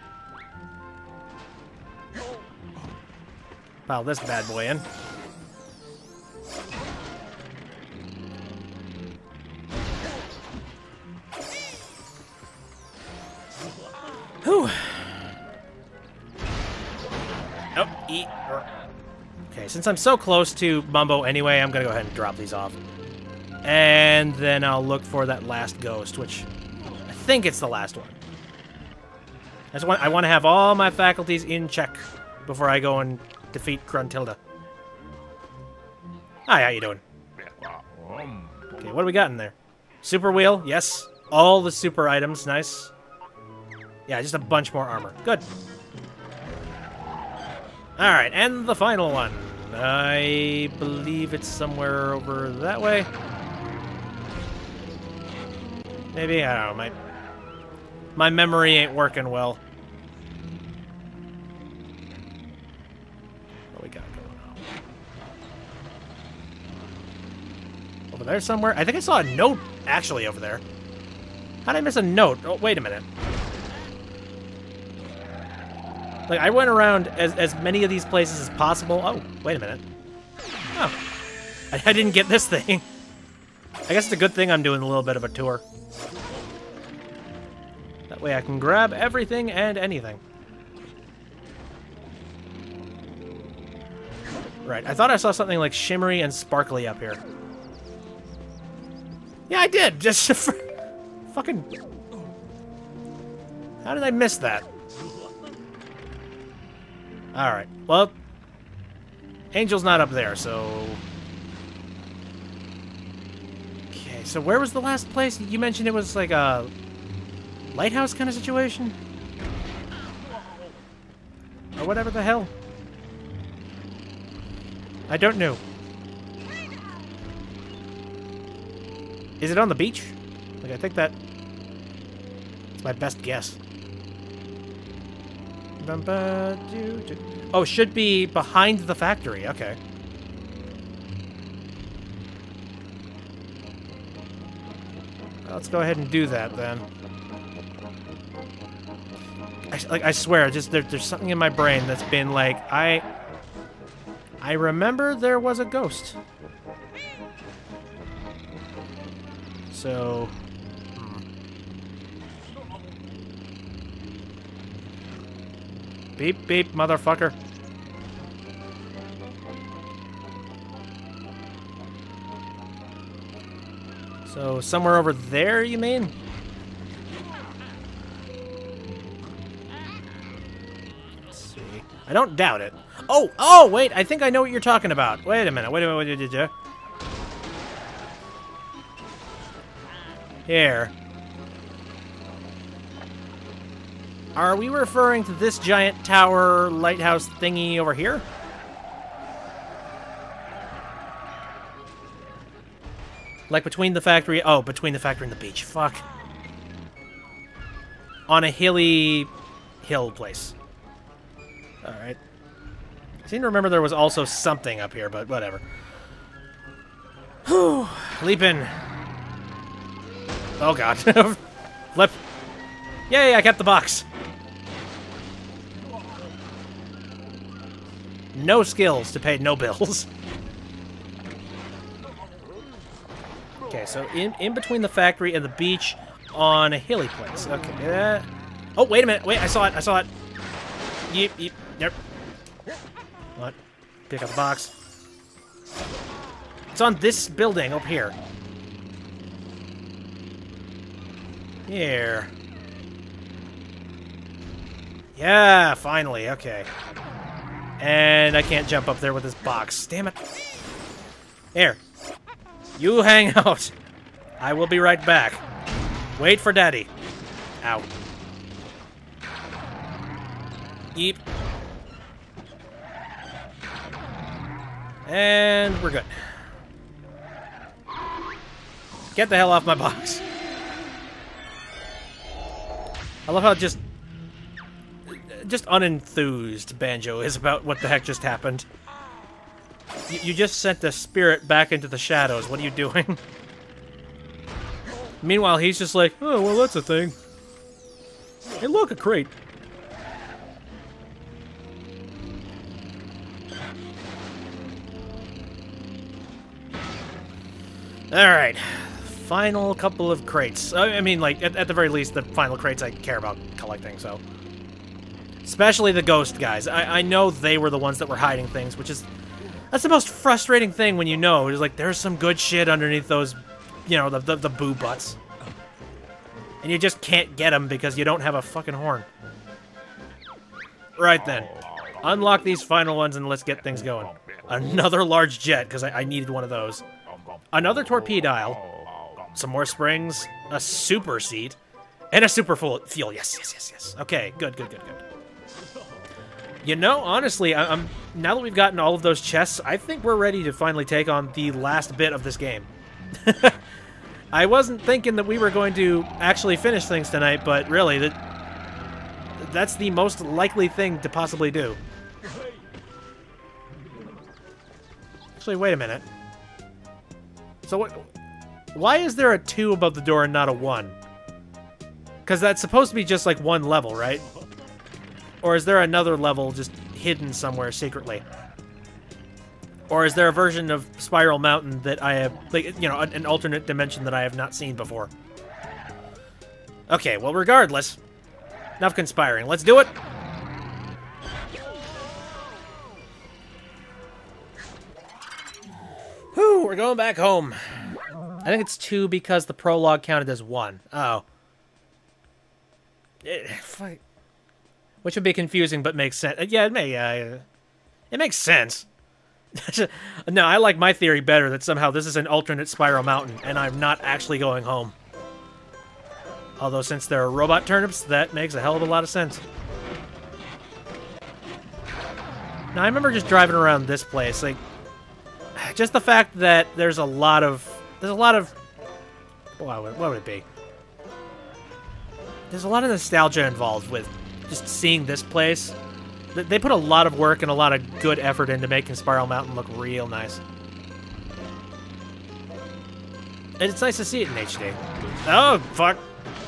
Pile this bad boy in. Whew. Oh, eat. Okay, since I'm so close to Mumbo anyway, I'm gonna go ahead and drop these off. And then I'll look for that last ghost, which I think it's the last one. I want to have all my faculties in check before I go and defeat Gruntilda. Hi, how you doing? Okay, what do we got in there? Super wheel, yes. All the super items, nice. Yeah, just a bunch more armor. Good. Alright, and the final one. I believe it's somewhere over that way. Maybe? I don't know. My memory ain't working well. What we got going on? there's somewhere. I think I saw a note actually over there. How did I miss a note? Oh, wait a minute. Like, I went around as many of these places as possible. Oh, wait a minute. Oh. I didn't get this thing. I guess it's a good thing I'm doing a little bit of a tour. That way I can grab everything and anything. Right, I thought I saw something like shimmery and sparkly up here. Yeah, I did! Just fucking... How did I miss that? Alright, well... Angel's not up there, so... Okay, so where was the last place? You mentioned it was like a... lighthouse kind of situation? Or whatever the hell. I don't know. Is it on the beach? Like, I think that's my best guess. Oh, should be behind the factory. Okay. Let's go ahead and do that then. I swear, just there's something in my brain that's been like, I remember there was a ghost. So... Beep, beep, motherfucker. So, somewhere over there, you mean? Let's see. I don't doubt it. Oh, wait, I think I know what you're talking about. Wait a minute, wait. Here. Are we referring to this giant tower lighthouse thingy over here? Like between the factory... Oh, between the factory and the beach. Fuck. On a hilly... hill place. Alright. I seem to remember there was also something up here, but whatever. Whew. Leap in. Oh god. Flip. Yay, I kept the box. No skills to pay no bills. Okay, so in between the factory and the beach on a hilly place. Okay. Oh, wait a minute. Wait, I saw it. Yep. What? Pick up the box. It's on this building up here. Here. Yeah, finally. Okay. And I can't jump up there with this box. Damn it. Here. You hang out. I will be right back. Wait for Daddy. Ow. Eep. And we're good. Get the hell off my box. I love how just unenthused Banjo is about what the heck just happened. You just sent the spirit back into the shadows. What are you doing? Meanwhile, he's just like, oh, well, that's a thing. Hey, look, a crate. Alright. Final couple of crates. I mean, like, at the very least, the final crates I care about collecting, so... Especially the ghost guys. I know they were the ones that were hiding things, which is... That's the most frustrating thing when you know. It's like, there's some good shit underneath those, you know, the boo butts. And you just can't get them because you don't have a fucking horn. Right then. Unlock these final ones and let's get things going. Another large jet, because I needed one of those. Another torpedo. Some more springs. A super seat. And a super fuel. Yes. Okay, good. You know, honestly, I'm now that we've gotten all of those chests, I think we're ready to finally take on the last bit of this game. I wasn't thinking that we were going to actually finish things tonight, but really, that's the most likely thing to possibly do. Actually, wait a minute. So what? Why is there a 2 above the door and not a 1? Because that's supposed to be just like one level, right? Or is there another level just hidden somewhere secretly? Or is there a version of Spiral Mountain that I have, like, you know, an alternate dimension that I have not seen before? Okay, well, regardless, enough conspiring. Let's do it! Whew, we're going back home. I think it's 2 because the prologue counted as 1. Oh. Which would be confusing, but makes sense. Yeah, it makes sense. No, I like my theory better, that somehow this is an alternate Spiral Mountain, and I'm not actually going home. Although, since there are robot turnips, that makes a hell of a lot of sense. Now, I remember just driving around this place, like, just the fact that there's a lot of, what would it be? There's a lot of nostalgia involved with just seeing this place. They put a lot of work and a lot of good effort into making Spiral Mountain look real nice. And it's nice to see it in HD. Oh, fuck.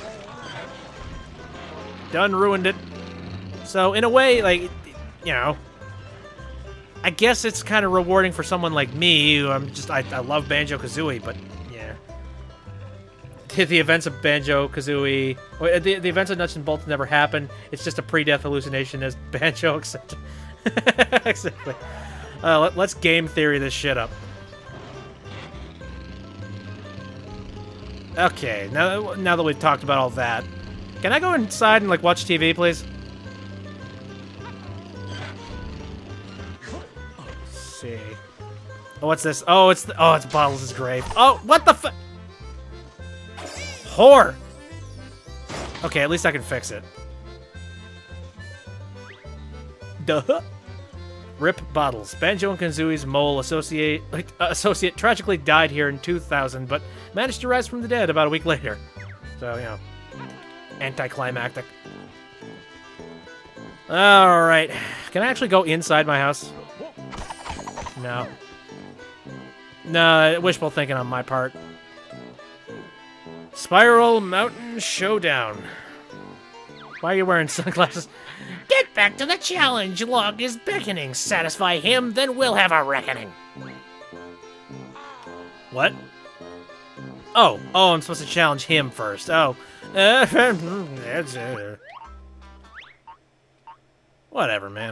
Done ruined it. So, in a way, like, you know, I guess it's kind of rewarding for someone like me, who I love Banjo-Kazooie, but, yeah. The events of Banjo-Kazooie, the events of Nuts and Bolts never happened. It's just a pre-death hallucination as Banjo, except... exactly. Let's game theory this shit up. Okay, now that we've talked about all that, can I go inside and, like, watch TV, please? Let's see. Oh, what's this? Oh, it's Bottles' grave. Oh, what the fu- Whore! Okay, at least I can fix it. Duh. Rip Bottles. Banjo and Kazooie's mole associate tragically died here in 2000, but managed to rise from the dead about a week later. So, you know, anticlimactic. Alright. Can I actually go inside my house? No. No, wishful thinking on my part. Spiral Mountain Showdown. Why are you wearing sunglasses? Get back to the challenge. Log is beckoning. Satisfy him, then we'll have a reckoning. What? Oh, I'm supposed to challenge him first. Oh. That's whatever, man.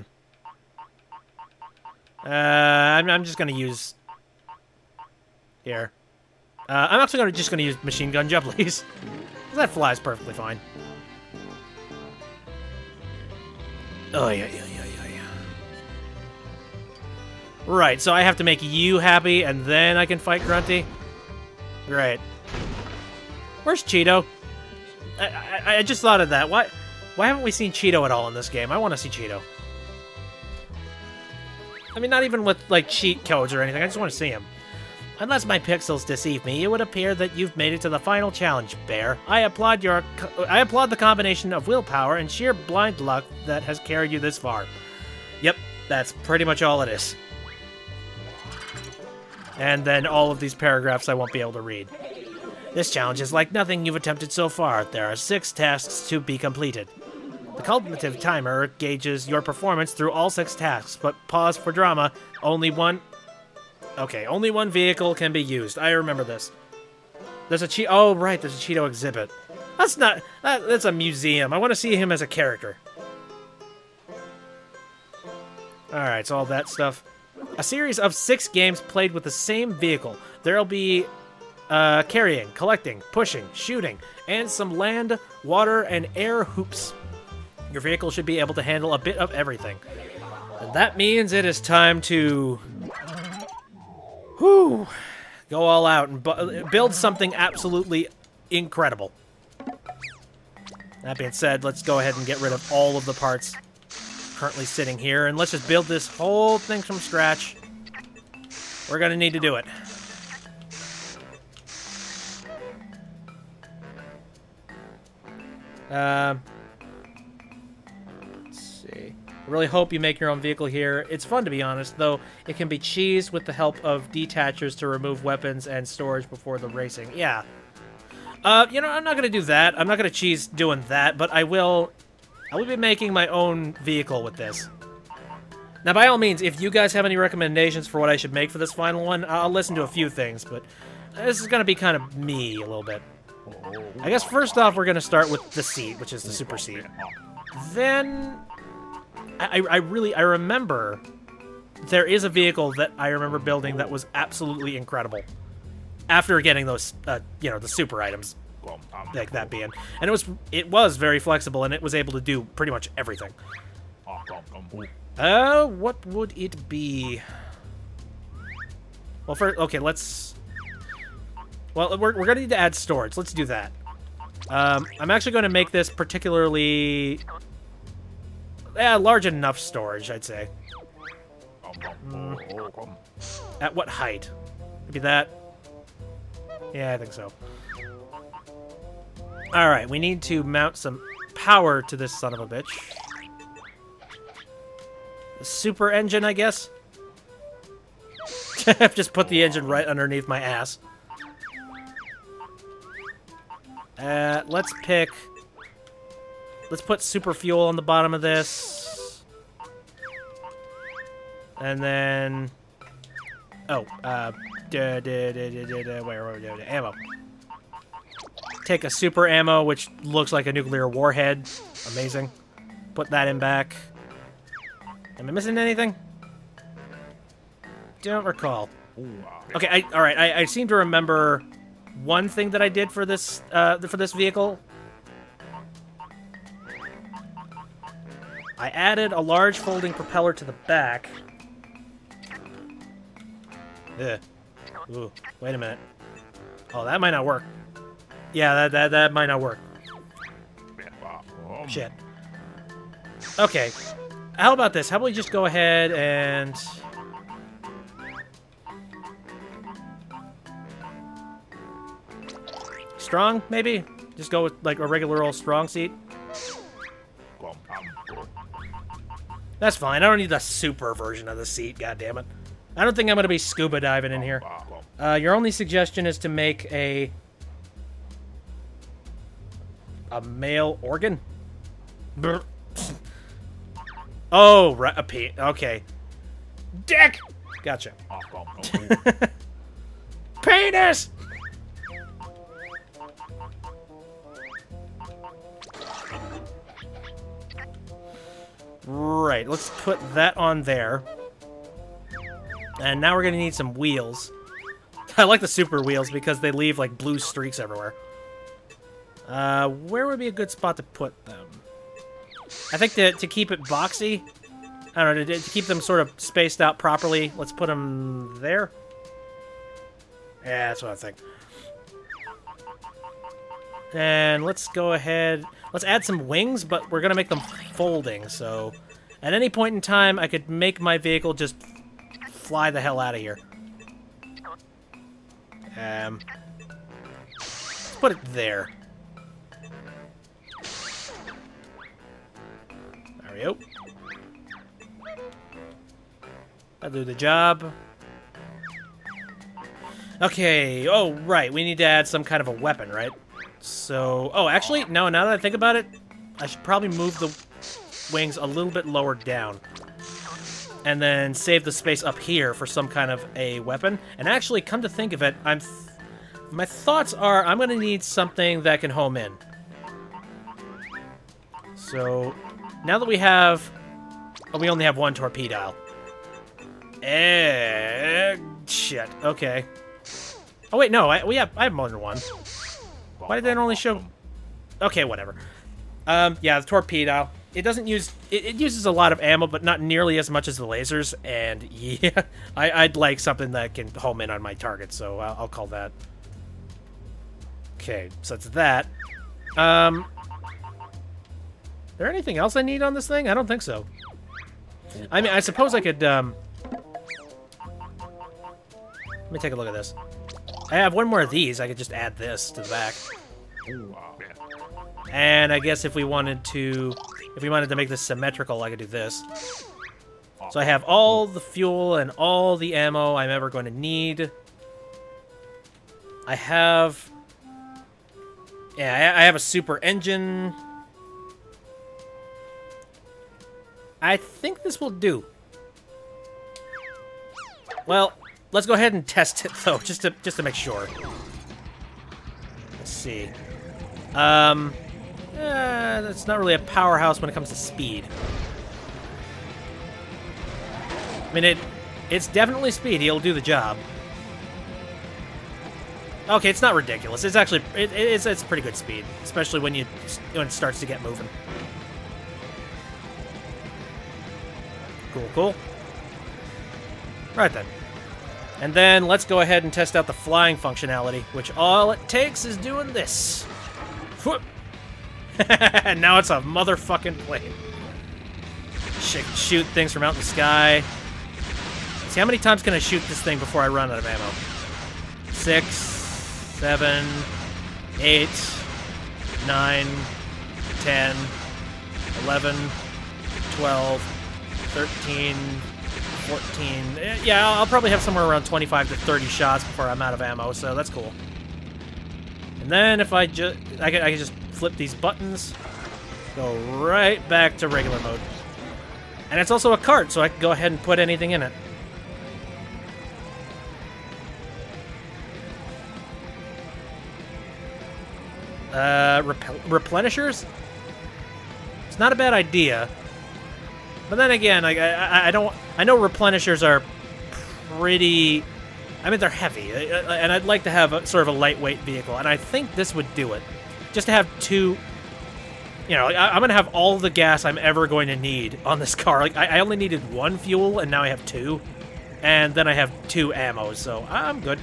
I'm just gonna use... Here. I'm actually just gonna use Machine Gun Jumblies. That flies perfectly fine. Oh, yeah. Right, so I have to make you happy, and then I can fight Grunty? Great. Where's Cheeto? I just thought of that. Why haven't we seen Cheeto at all in this game? I want to see Cheeto. I mean, not even with, like, cheat codes or anything. I just want to see him. Unless my pixels deceive me, it would appear that you've made it to the final challenge, Bear. I applaud the combination of willpower and sheer blind luck that has carried you this far. Yep, that's pretty much all it is. And then all of these paragraphs I won't be able to read. This challenge is like nothing you've attempted so far. There are 6 tasks to be completed. The cumulative timer gauges your performance through all 6 tasks, but pause for drama, only one vehicle can be used. I remember this. There's a oh, right, there's a Cheeto exhibit. That's a museum. I want to see him as a character. Alright, so all that stuff. A series of 6 games played with the same vehicle. There'll be carrying, collecting, pushing, shooting, and some land, water, and air hoops. Your vehicle should be able to handle a bit of everything. And that means it is time to... Whew. Go all out and build something absolutely incredible. That being said, let's go ahead and get rid of all of the parts currently sitting here, and let's just build this whole thing from scratch. We're gonna need to do it. Let's see. I really hope you make your own vehicle here. It's fun, to be honest, though it can be cheesed with the help of detachers to remove weapons and storage before the racing. Yeah. You know, I'm not going to do that. I'm not going to cheese doing that, but I will be making my own vehicle with this. Now, by all means, if you guys have any recommendations for what I should make for this final one, I'll listen to a few things, but this is going to be kind of me a little bit. I guess first off, we're going to start with the seat, which is the super seat. Then, I remember there is a vehicle that I remember building that was absolutely incredible. After getting those, you know, the super items, like that being. And it was very flexible, and it was able to do pretty much everything. What would it be? Well, first, okay, let's... Well, we're gonna need to add storage. Let's do that. I'm actually going to make this particularly... large enough storage, I'd say. At what height? Maybe that? Yeah, I think so. Alright, we need to mount some power to this son of a bitch. The super engine, I guess? I've just put the engine right underneath my ass. Let's put super fuel on the bottom of this. And then... Oh, ammo. Take a super ammo, which looks like a nuclear warhead. Amazing. Put that in back. Am I missing anything? Don't recall. Okay, alright, I seem to remember one thing that I did for this vehicle. I added a large folding propeller to the back. Ugh. Ooh, wait a minute. Oh, that might not work. Yeah, that might not work. Shit. Okay. How about this? How about we just go ahead and... Strong, maybe? Just go with, like, a regular old strong seat? That's fine. I don't need the super version of the seat, goddammit. I don't think I'm going to be scuba diving in here. Your only suggestion is to make a male organ? Brr. Oh, right. Okay. Dick! Gotcha. Penis! Right, let's put that on there. And now we're gonna need some wheels. I like the super wheels because they leave, like, blue streaks everywhere. Where would be a good spot to put them? I think to keep it boxy, I don't know, to keep them sort of spaced out properly, let's put them there. Yeah, that's what I think. And let's go ahead, let's add some wings, but we're gonna make them folding, so at any point in time, I could make my vehicle just fly the hell out of here. Let's put it there. There we go. That'll do the job. Okay, oh, right, we need to add some kind of a weapon, right? So, oh, actually, no, now that I think about it, I should probably move the wings a little bit lower down. And then save the space up here for some kind of a weapon. And actually, come to think of it, my thoughts are I'm going to need something that can home in. So, now that we have... Oh, we only have one torpedo. Shit, okay. Oh, wait, no, I have more than one. Why did that only show... Okay, whatever. Yeah, the torpedo. It doesn't use... It uses a lot of ammo, but not nearly as much as the lasers. And, yeah, I'd like something that can home in on my target, so I'll call that. Okay, so that's that. Is there anything else I need on this thing? I don't think so. I mean, I suppose I could, Let me take a look at this. I have one more of these. I could just add this to the back. And I guess if we wanted to make this symmetrical, I could do this. So I have all the fuel and all the ammo I'm ever going to need. I have... Yeah, I have a super engine. I think this will do. Well, let's go ahead and test it, though, just to make sure. Let's see. That's not really a powerhouse when it comes to speed. I mean, it's definitely speedy. It'll do the job. Okay, it's not ridiculous. It's actually it's pretty good speed, especially when it starts to get moving. Cool, cool. Right then. And then let's go ahead and test out the flying functionality, which all it takes is doing this. And now it's a motherfucking plane. Shoot things from out in the sky. See, how many times can I shoot this thing before I run out of ammo? 6, 7, 8, 9, 10, 11, 12, 13, 14. Yeah, I'll probably have somewhere around 25 to 30 shots before I'm out of ammo, so that's cool. And then if I can just flip these buttons, go right back to regular mode. And it's also a cart, so I can go ahead and put anything in it. Replenishers? It's not a bad idea. But then again, I know replenishers are pretty... I mean, they're heavy, and I'd like to have sort of a lightweight vehicle, and I think this would do it. Just to have two... You know, I'm going to have all the gas I'm ever going to need on this car. Like, I only needed 1 fuel, and now I have 2. And then I have 2 ammo, so I'm good.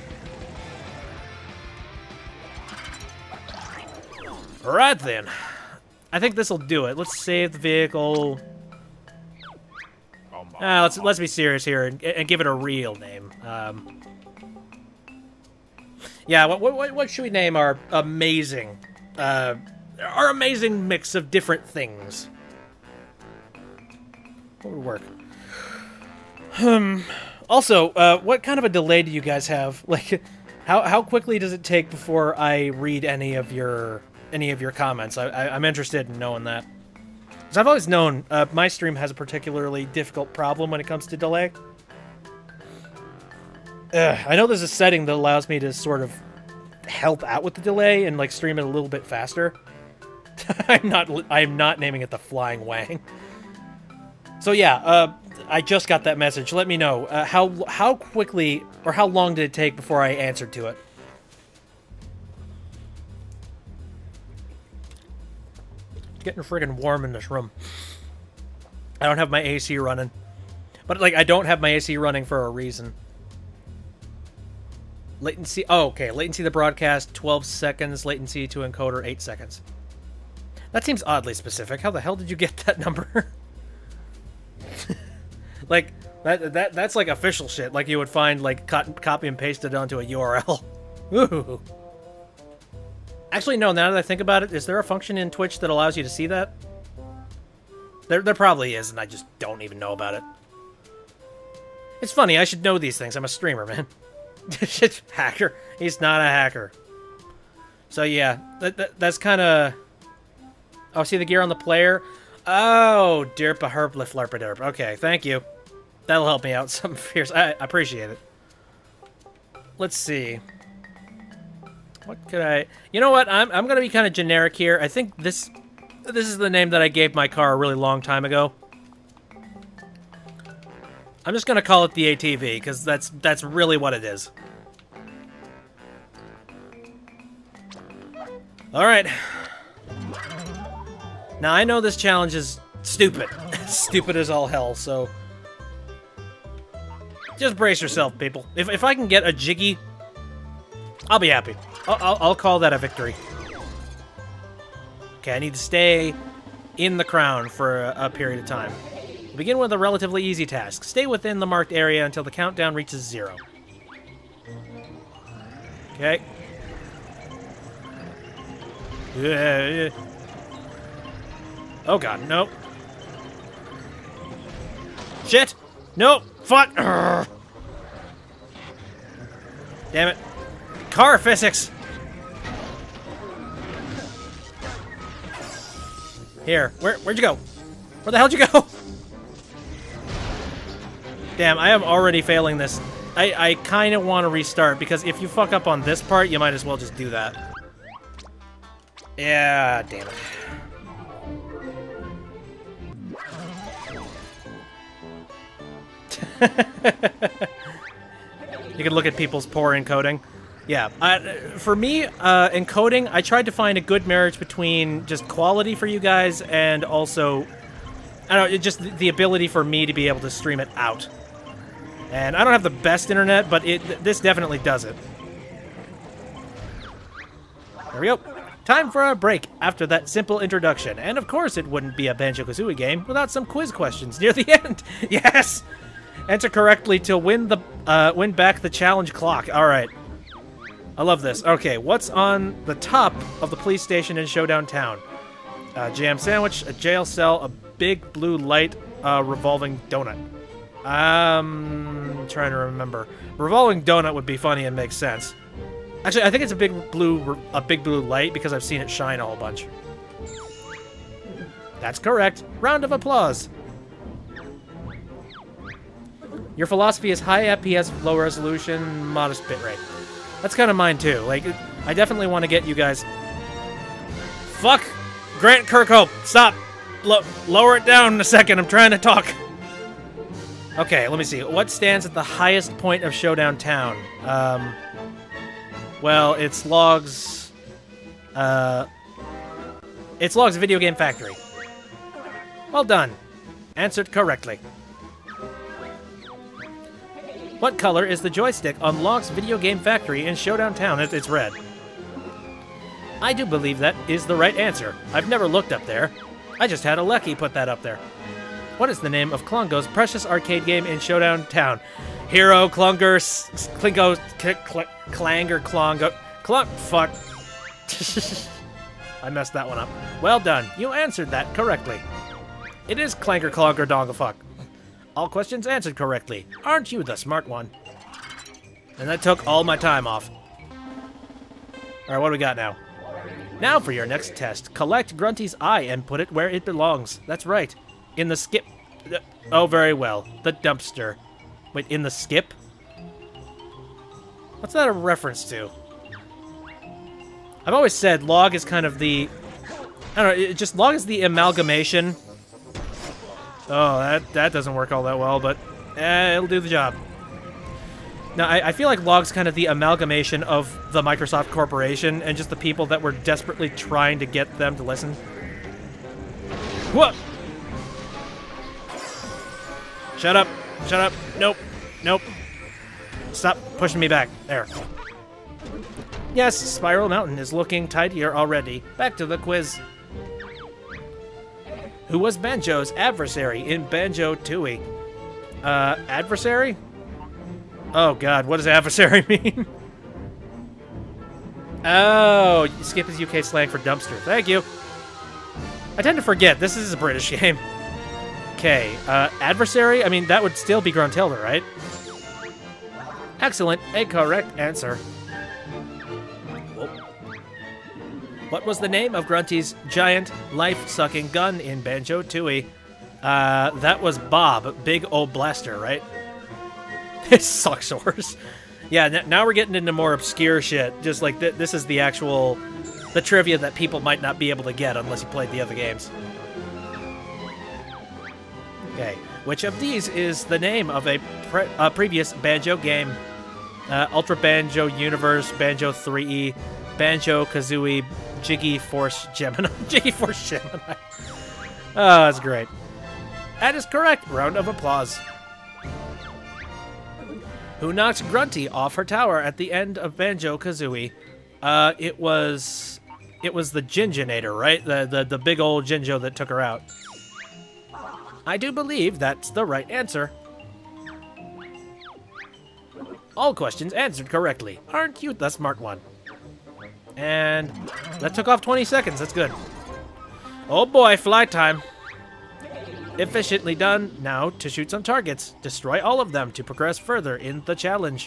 Alright then. I think this will do it. Let's save the vehicle... let's be serious here and give it a real name. Yeah, what should we name our amazing mix of different things? What would work? Also, what kind of a delay do you guys have? Like, how quickly does it take before I read any of your comments? I'm interested in knowing that. Because I've always known my stream has a particularly difficult problem when it comes to delay. I know there's a setting that allows me to sort of help out with the delay and like stream it a little bit faster. I'm not naming it the Flying Wang. So yeah, I just got that message. Let me know how quickly or how long did it take before I answered to it. It's getting friggin' warm in this room. I don't have my AC running. But, like, I don't have my AC running for a reason. Latency... Oh, okay. Latency to the broadcast, 12 seconds. Latency to encoder, 8 seconds. That seems oddly specific. How the hell did you get that number? Like, that's like official shit. Like you would find, like, copy and paste it onto a URL. Ooh. Actually, no, now that I think about it, is there a function in Twitch that allows you to see that? There probably is, and I just don't even know about it. It's funny, I should know these things. I'm a streamer, man. Hacker. He's not a hacker. So, yeah, that's kind of... Oh, see the gear on the player? Oh, derpa herp flarpa derp. Okay, thank you. That'll help me out some fierce. I appreciate it. Let's see. What could I... You know what? I'm going to be kind of generic here. I think this is the name that I gave my car a really long time ago. I'm just going to call it the ATV, because that's really what it is. Alright. Now, I know this challenge is stupid. Stupid as all hell, so... Just brace yourself, people. If I can get a Jiggy, I'll be happy. I'll call that a victory. Okay, I need to stay in the crown for a period of time. Begin with a relatively easy task. Stay within the marked area until the countdown reaches 0. Okay. Yeah. Oh god, no. Shit! No! Fuck! Urgh. Damn it. Car physics! Here. Where'd you go? Where the hell'd you go? Damn, I am already failing this. I kind of want to restart, because if you fuck up on this part, you might as well just do that. Yeah, damn it. You can look at people's poor encoding. Yeah, for me, encoding, I tried to find a good marriage between just quality for you guys and also, I don't know, just the ability for me to be able to stream it out. And I don't have the best internet, but this definitely does it. There we go. Time for a break after that simple introduction. And of course it wouldn't be a Banjo-Kazooie game without some quiz questions near the end. Yes! Enter correctly to win back the challenge clock. Alright. I love this. Okay, what's on the top of the police station in Showdown Town? A jam sandwich, a jail cell, a big blue light, revolving donut. Trying to remember. Revolving donut would be funny and make sense. Actually, I think it's a big blue light because I've seen it shine a whole bunch. That's correct. Round of applause. Your philosophy is high FPS, low resolution, modest bitrate. That's kind of mine too. Like, I definitely want to get you guys. Fuck, Grant Kirkhope, stop. Lower it down in a second. I'm trying to talk. Okay, let me see. What stands at the highest point of Showdown Town? Well, it's Logs. It's Logs Video Game Factory. Well done. Answered correctly. What color is the joystick on Logs Video Game Factory in Showdown Town? It's red. I do believe that is the right answer. I've never looked up there. I just had a Lecky put that up there. What is the name of Klungo's precious arcade game in Showdown Town? Hero, Klunger, Klingo, Klanger, Klongo, fuck. I messed that one up. Well done. You answered that correctly. It is Clanker, Klonker, Dongafuck. All questions answered correctly. Aren't you the smart one? And that took all my time off. Alright, what do we got now? Now for your next test. Collect Grunty's eye and put it where it belongs. That's right. In the skip... Oh, very well. The dumpster. Wait, in the skip? What's that a reference to? I've always said log is kind of the... I don't know, just log is the amalgamation. Oh, that doesn't work all that well, but it'll do the job. Now, I feel like log's kind of the amalgamation of the Microsoft Corporation and just the people that were desperately trying to get them to listen. What? Shut up. Shut up. Nope. Nope. Stop pushing me back. There. Yes, Spiral Mountain is looking tidier already. Back to the quiz. Who was Banjo's adversary in Banjo-Tooie? Adversary? Oh god, what does adversary mean? Oh, skip is UK slang for dumpster. Thank you. I tend to forget, this is a British game. Okay, adversary? I mean, that would still be Gruntilda, right? Excellent, a correct answer. What was the name of Grunty's giant, life-sucking gun in Banjo-Tooie? That was Bob, big old blaster, right? It sucks horse. Yeah, now we're getting into more obscure shit. Just like, this is the actual... the trivia that people might not be able to get unless you played the other games. Okay, which of these is the name of a previous Banjo game? Ultra Banjo Universe, Banjo 3E, Banjo-Kazooie, Jiggy Force Gemini. Jiggy Force Gemini. Oh, that's great. That is correct. Round of applause. Who knocked Grunty off her tower at the end of Banjo-Kazooie? It was the Jinjinator, right? The big old Jinjo that took her out. I do believe that's the right answer. All questions answered correctly. Aren't you the smart one? And that took off 20 seconds. That's good. Oh boy, flight time. Efficiently done. Now to shoot some targets. Destroy all of them to progress further in the challenge.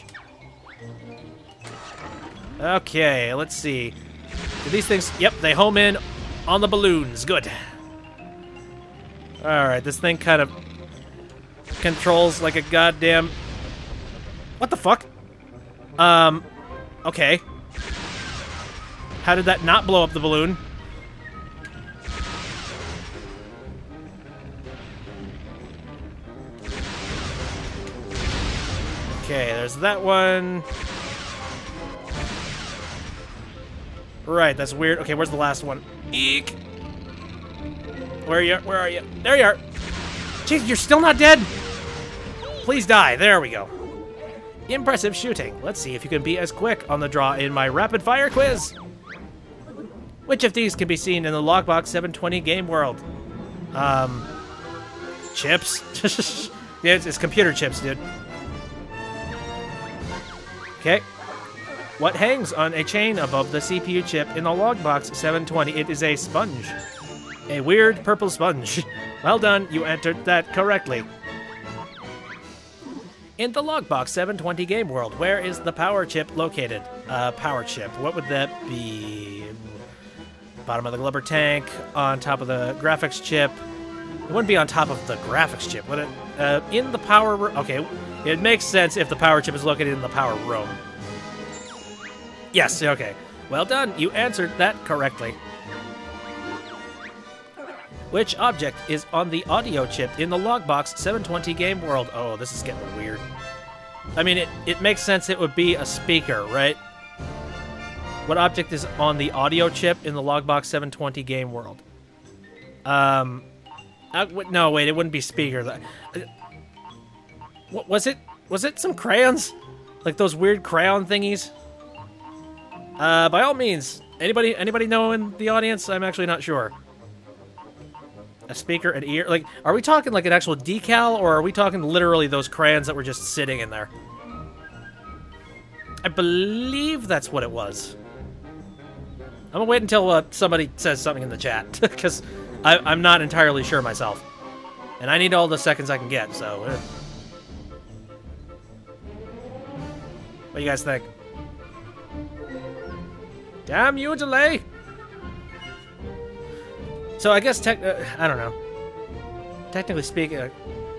Okay, let's see. Do these things... Yep, they home in on the balloons. Good. Alright, this thing kind of controls like a goddamn... What the fuck? Okay. How did that not blow up the balloon? Okay, there's that one. Right, that's weird. Okay, where's the last one? Eek. Where are you? Where are you? There you are. Jeez, you're still not dead? Please die. There we go. Impressive shooting. Let's see if you can be as quick on the draw in my rapid fire quiz. Which of these can be seen in the Logbox 720 game world? Chips? Yeah, it's computer chips, dude. Okay. What hangs on a chain above the CPU chip in the Logbox 720? It is a sponge. A weird purple sponge. Well done, you answered that correctly. In the Logbox 720 game world, where is the power chip located? Power chip. What would that be? Bottom of the Glubber tank, on top of the graphics chip. It wouldn't be on top of the graphics chip, would it? In the power room. Okay, it makes sense if the power chip is located in the power room. Yes, okay. Well done, you answered that correctly. Which object is on the audio chip in the Logbox 720 game world? Oh, this is getting weird. I mean, it makes sense it would be a speaker, right? What object is on the audio chip in the Logbox 720 game world? No, wait, it wouldn't be speaker. What was it? Was it some crayons? Like those weird crayon thingies? By all means, anybody know in the audience? I'm actually not sure. A speaker, an ear, like, are we talking like an actual decal, or are we talking literally those crayons that were just sitting in there? I believe that's what it was. I'm gonna wait until somebody says something in the chat, because I'm not entirely sure myself. And I need all the seconds I can get, so... What do you guys think? Damn you, delay! So I guess I don't know. Technically speaking,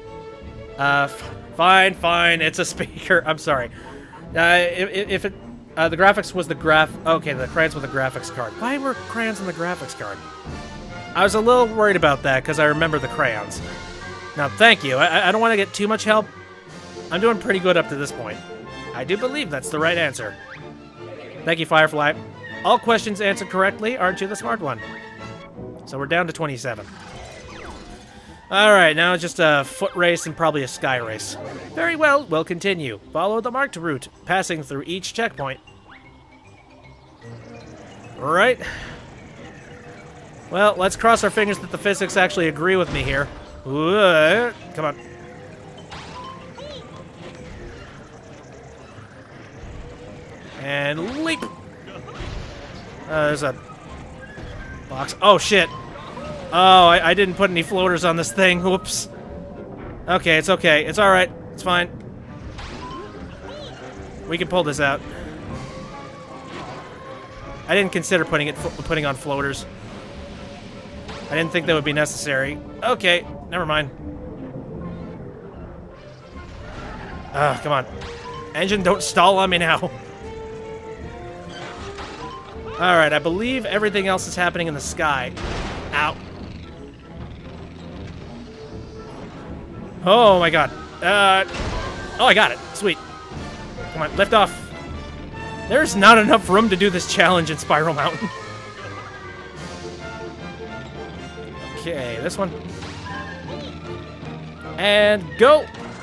fine, it's a speaker. I'm sorry. If it the graphics was the okay, the crayons with the graphics card. Why were crayons on the graphics card? I was a little worried about that because I remember the crayons. Now, thank you. I don't want to get too much help. I'm doing pretty good up to this point. I do believe that's the right answer. Thank you, Firefly. All questions answered correctly. Aren't you the smart one? So we're down to 27. Alright, now it's just a foot race and probably a sky race. Very well, we'll continue. Follow the marked route, passing through each checkpoint. Alright. Well, let's cross our fingers that the physics actually agree with me here. Come on. And leap! There's a... box. Oh, shit. Oh, I didn't put any floaters on this thing. Whoops. Okay, it's okay. It's alright. It's fine. We can pull this out. I didn't consider putting on floaters. I didn't think that would be necessary. Okay, never mind. Come on. Engine, don't stall on me now. Alright, I believe everything else is happening in the sky. Ow. Oh my god. Oh, I got it. Sweet. Come on, lift off. There's not enough room to do this challenge in Spiral Mountain. Okay, this one. And go!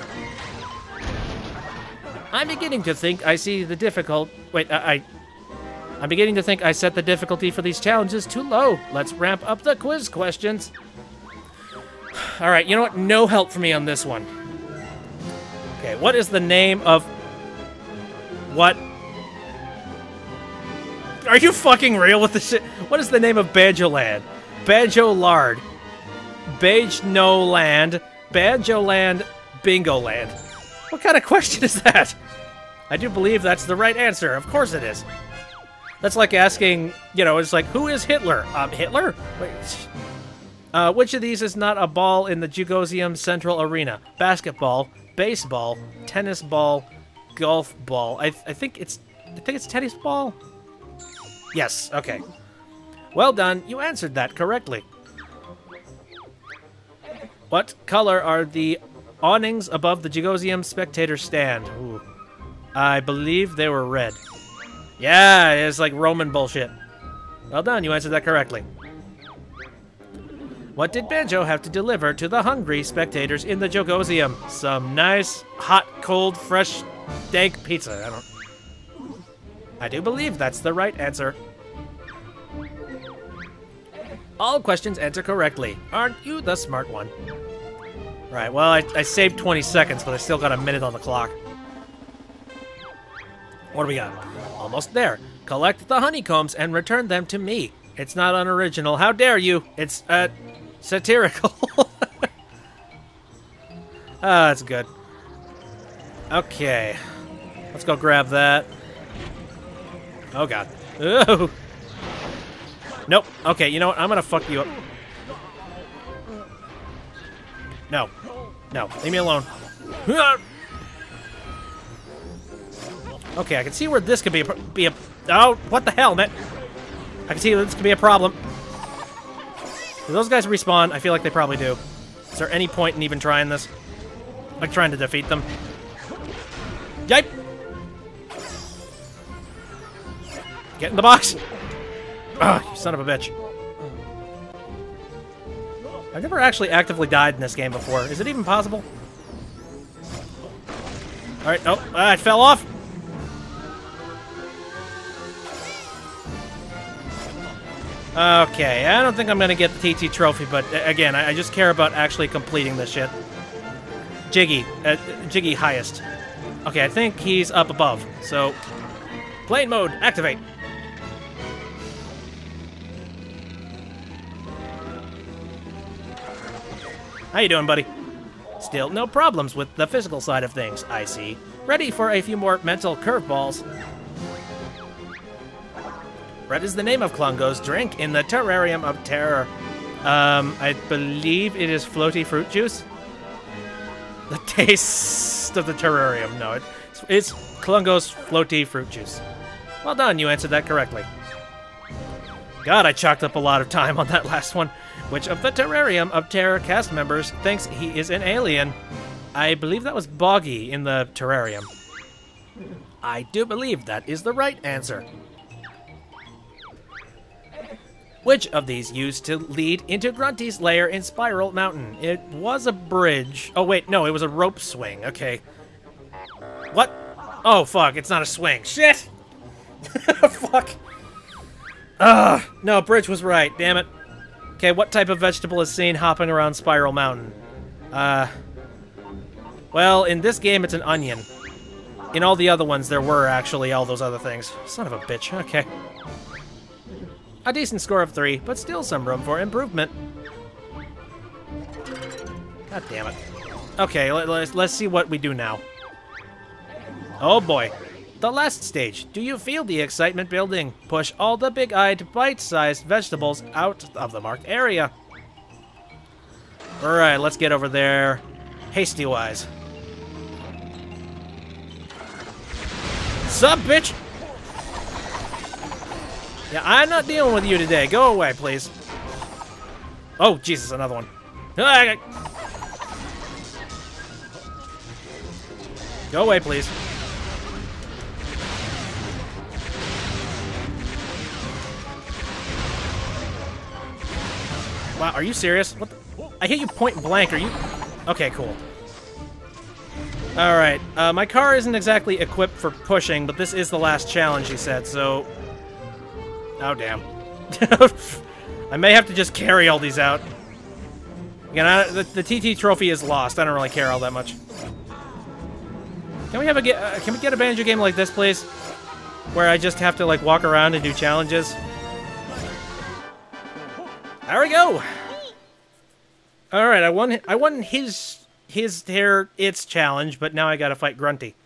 I'm beginning to think I see the difficult... Wait, I'm beginning to think I set the difficulty for these challenges too low. Let's ramp up the quiz questions. Alright, you know what? No help for me on this one. Okay, what is the name of... What? Are you fucking real with this shit? What is the name of Banjo Land? Banjo Lard. Beige No Land. Banjo Land. Bingo Land. What kind of question is that? I do believe that's the right answer. Of course it is. That's like asking, you know, it's like, who is Hitler? Hitler? Wait. Which of these is not a ball in the Jugosium Central Arena? Basketball, baseball, tennis ball, golf ball. I think it's tennis ball. Yes, okay. Well done, you answered that correctly. What color are the awnings above the Jugosium spectator stand? Ooh. I believe they were red. Yeah, it's like Roman bullshit. Well done, you answered that correctly. What did Banjo have to deliver to the hungry spectators in the Jugosium? Some nice, hot, cold, fresh, dank pizza. I do believe that's the right answer. All questions answered correctly. Aren't you the smart one? Right, well, I saved 20 seconds, but I still got a minute on the clock. What do we got? Almost there. Collect the honeycombs and return them to me. It's not unoriginal. How dare you? It's, satirical. Ah, that's good. Okay. Let's go grab that. Oh, God. Ooh. Nope. Okay, you know what? I'm gonna fuck you up. No. No. Leave me alone. Okay, I can see where this could be a... Oh, what the hell, man? I can see where this could be a problem. Do those guys respawn? I feel like they probably do. Is there any point in even trying this? Like, trying to defeat them? Yipe! Get in the box! Ugh, you son of a bitch. I've never actually actively died in this game before. Is it even possible? Alright, oh, it fell off! Okay, I don't think I'm gonna get the TT trophy, but again, I just care about actually completing this shit. Jiggy. Jiggy highest. Okay, I think he's up above, so... Plane mode, activate! How you doing, buddy? Still no problems with the physical side of things, I see. Ready for a few more mental curveballs. Red is the name of Klungo's drink in the Terrarium of Terror. I believe it is floaty fruit juice? The taste of the terrarium. No, it's Klungo's floaty fruit juice. Well done, you answered that correctly. God, I chalked up a lot of time on that last one. Which of the Terrarium of Terror cast members thinks he is an alien? I believe that was Boggy in the terrarium. I do believe that is the right answer. Which of these used to lead into Grunty's lair in Spiral Mountain? It was a bridge. Oh, wait, no, it was a rope swing. Okay. What? Oh, fuck, it's not a swing. Shit! Fuck. No, bridge was right, damn it. Okay, what type of vegetable is seen hopping around Spiral Mountain? Well, in this game, it's an onion. In all the other ones, there were actually all those other things. Son of a bitch, okay. A decent score of 3, but still some room for improvement. God damn it. Okay, let's see what we do now. Oh boy. The last stage. Do you feel the excitement building? Push all the big-eyed, bite-sized vegetables out of the marked area. Alright, let's get over there hasty-wise. Sup, bitch? Yeah, I'm not dealing with you today. Go away, please. Oh, Jesus, another one. Go away, please. Wow, are you serious? What the? I hit you point blank, are you? Okay, cool. Alright, my car isn't exactly equipped for pushing, but this is the last challenge, he said, so... Oh, damn. I may have to just carry all these out. Again, the TT trophy is lost. I don't really care all that much. Can we have can we get a Banjo game like this, please? where I just have to, like, walk around and do challenges. There we go! Alright, I won his its challenge, but now I gotta fight Grunty.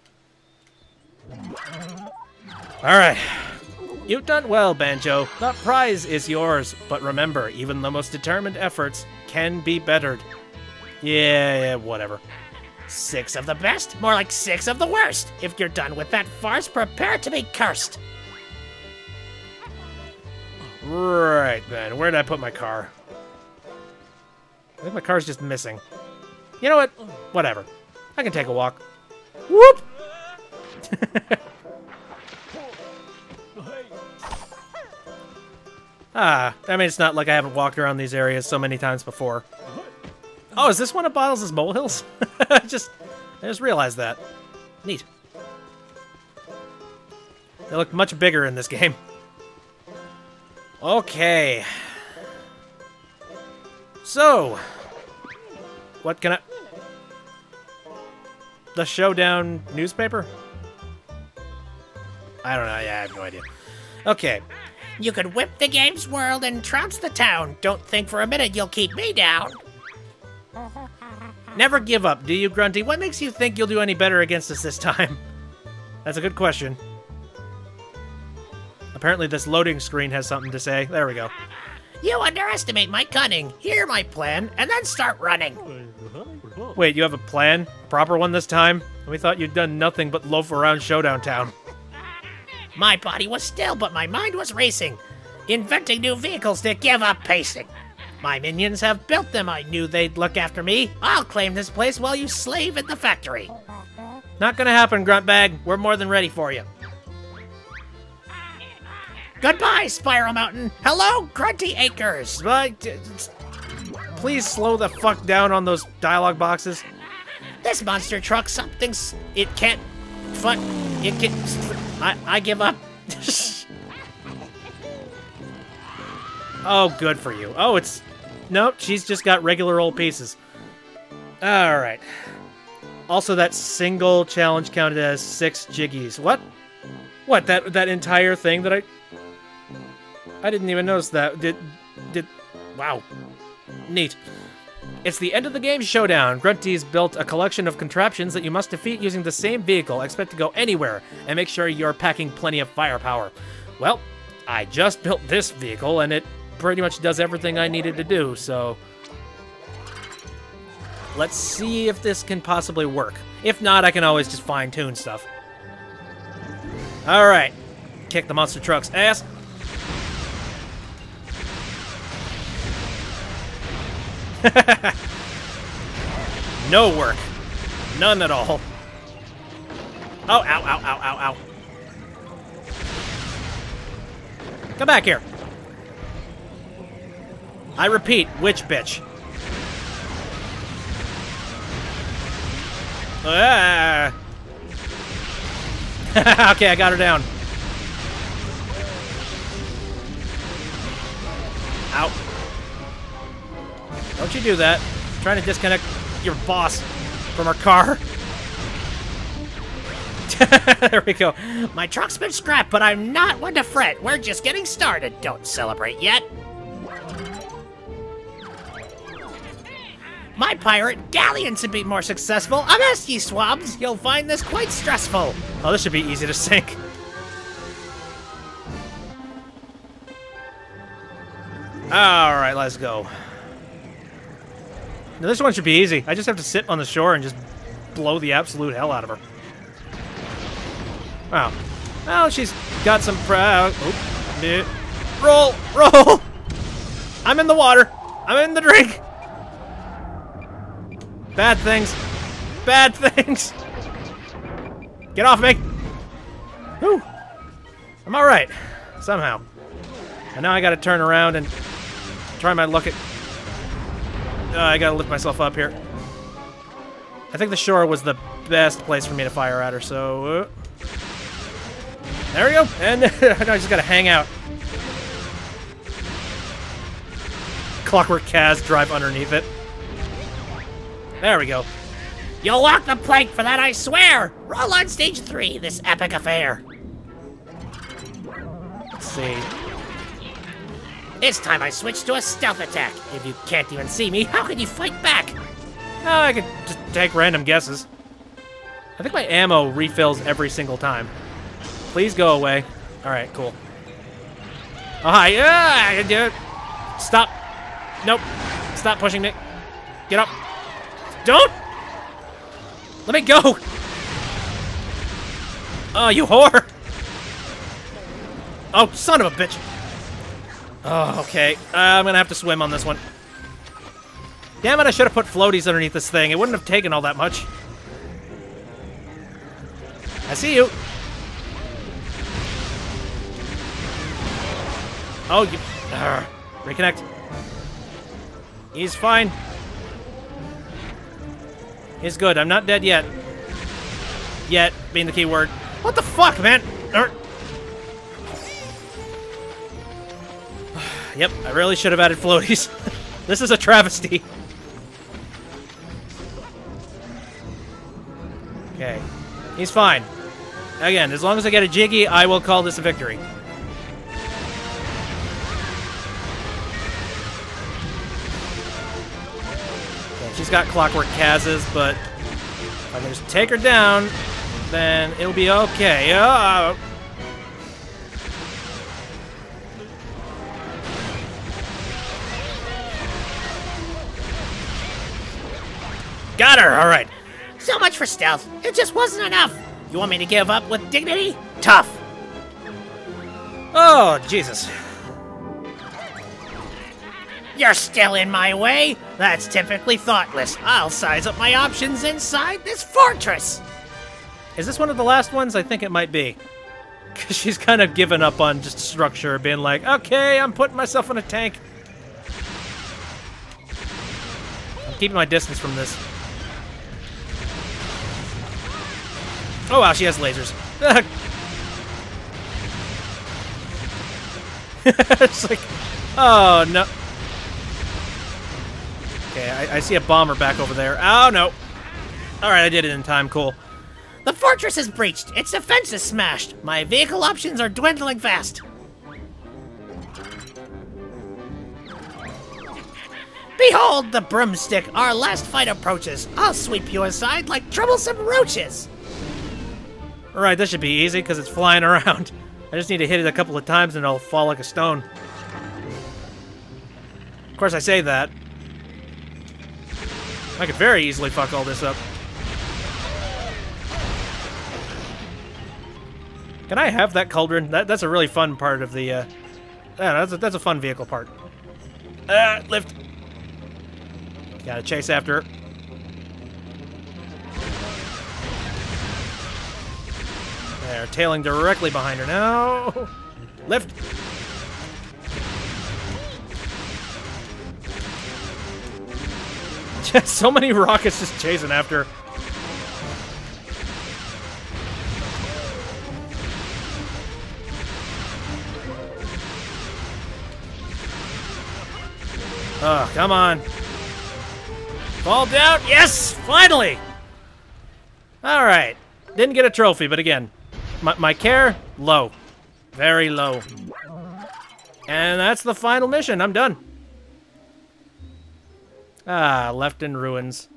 Alright. You've done well, Banjo. The prize is yours, but remember, even the most determined efforts can be bettered. Yeah, whatever. 6 of the best? More like 6 of the worst. If you're done with that farce, prepare to be cursed. Right then, where did I put my car? I think my car's just missing. You know what? Whatever. I can take a walk. Whoop! I mean, it's not like I haven't walked around these areas so many times before. Oh, is this one of Bottles' molehills? I just realized that. Neat. They look much bigger in this game. Okay. So, what can I... The Showdown newspaper? I don't know. Yeah, I have no idea. Okay. You could whip the game's world and trounce the town. Don't think for a minute you'll keep me down. Never give up, do you, Grunty? What makes you think you'll do any better against us this time? That's a good question. Apparently this loading screen has something to say. There we go. You underestimate my cunning. Hear my plan, and then start running. Wait, you have a plan? A proper one this time? We thought you'd done nothing but loaf around Showdown Town. My body was still, but my mind was racing, inventing new vehicles to give up pacing. My minions have built them. I knew they'd look after me. I'll claim this place while you slave in the factory. Not gonna happen, Gruntbag. We're more than ready for you. Goodbye, Spiral Mountain. Hello, Grunty Acres. Please slow the fuck down on those dialogue boxes. This monster truck, it can't... It can... I give up. Oh, good for you. Oh, it's... Nope, she's just got regular old pieces. Alright. Also, that single challenge counted as 6 jiggies. What? What, that entire thing that I didn't even notice that. Wow. Neat. It's the end of the game showdown. Grunty's built a collection of contraptions that you must defeat using the same vehicle. Expect to go anywhere, and make sure you're packing plenty of firepower. Well, I just built this vehicle, and it pretty much does everything I needed to do, so... Let's see if this can possibly work. If not, I can always just fine-tune stuff. Alright. Kick the monster truck's ass. No work. None at all. Oh, ow, ow, ow, ow, ow. Come back here. I repeat, which bitch? Ah. Okay, I got her down. Ow. Don't you do that. I'm trying to disconnect your boss from her car. There we go. My truck's been scrapped, but I'm not one to fret. We're just getting started. Don't celebrate yet. My pirate galleons would be more successful. Avast ye swabs, you'll find this quite stressful. Oh, this should be easy to sink. Alright, let's go. Now, this one should be easy. I just have to sit on the shore and just blow the absolute hell out of her. Wow. Well, she's got some proud... Roll! Roll! I'm in the water! I'm in the drink! Bad things. Bad things! Get off me! Whew. I'm alright. Somehow. And now I gotta turn around and try my luck at... I gotta lift myself up here. I think the shore was the best place for me to fire at her, so... there we go! And now I just gotta hang out. Clockwork Kaz drive underneath it. There we go. You'll walk the plank for that, I swear! Roll on stage 3, this epic affair. see. It's time I switch to a stealth attack. If you can't even see me, how can you fight back? Oh, I could just take random guesses. I think my ammo refills every single time. Please go away. Alright, cool. Oh, hi. I can do it. Stop. Nope. Stop pushing me. Get up. Don't! Let me go! Oh, you whore! Oh, son of a bitch. Oh, okay. I'm gonna have to swim on this one. Damn it, I should have put floaties underneath this thing. It wouldn't have taken all that much. I see you. Oh, you... reconnect. He's fine. He's good. I'm not dead yet. Yet, being the key word. What the fuck, man? Yep, I really should have added floaties. This is a travesty. Okay. He's fine. Again, as long as I get a Jiggy, I will call this a victory. Okay, she's got clockwork Kaz's, but if I can just take her down, then it'll be okay. Got her! Alright. So much for stealth. It just wasn't enough. You want me to give up with dignity? Tough. Oh, Jesus. You're still in my way? That's typically thoughtless. I'll size up my options inside this fortress. Is this one of the last ones? I think it might be. Because she's kind of given up on just structure, being like, okay, I'm putting myself in a tank. I'm keeping my distance from this. Oh wow, she has lasers. It's like, oh no. Okay, I see a bomber back over there. Oh no. Alright, I did it in time, cool. The fortress is breached. Its defense is smashed. My vehicle options are dwindling fast. Behold the broomstick. Our last fight approaches. I'll sweep you aside like troublesome roaches. Alright, this should be easy because it's flying around. I just need to hit it a couple of times and it'll fall like a stone. Of course, I say that. I could very easily fuck all this up. Can I have that cauldron? That's a really fun part of the, yeah, that's a fun vehicle part. Lift. Gotta chase after her. They're tailing directly behind her now. Lift. Just so many rockets just chasing after her. Oh, come on. Fall down. Yes, finally. All right. Didn't get a trophy, but again, my care, low. Very low. And that's the final mission. I'm done. Ah, left in ruins.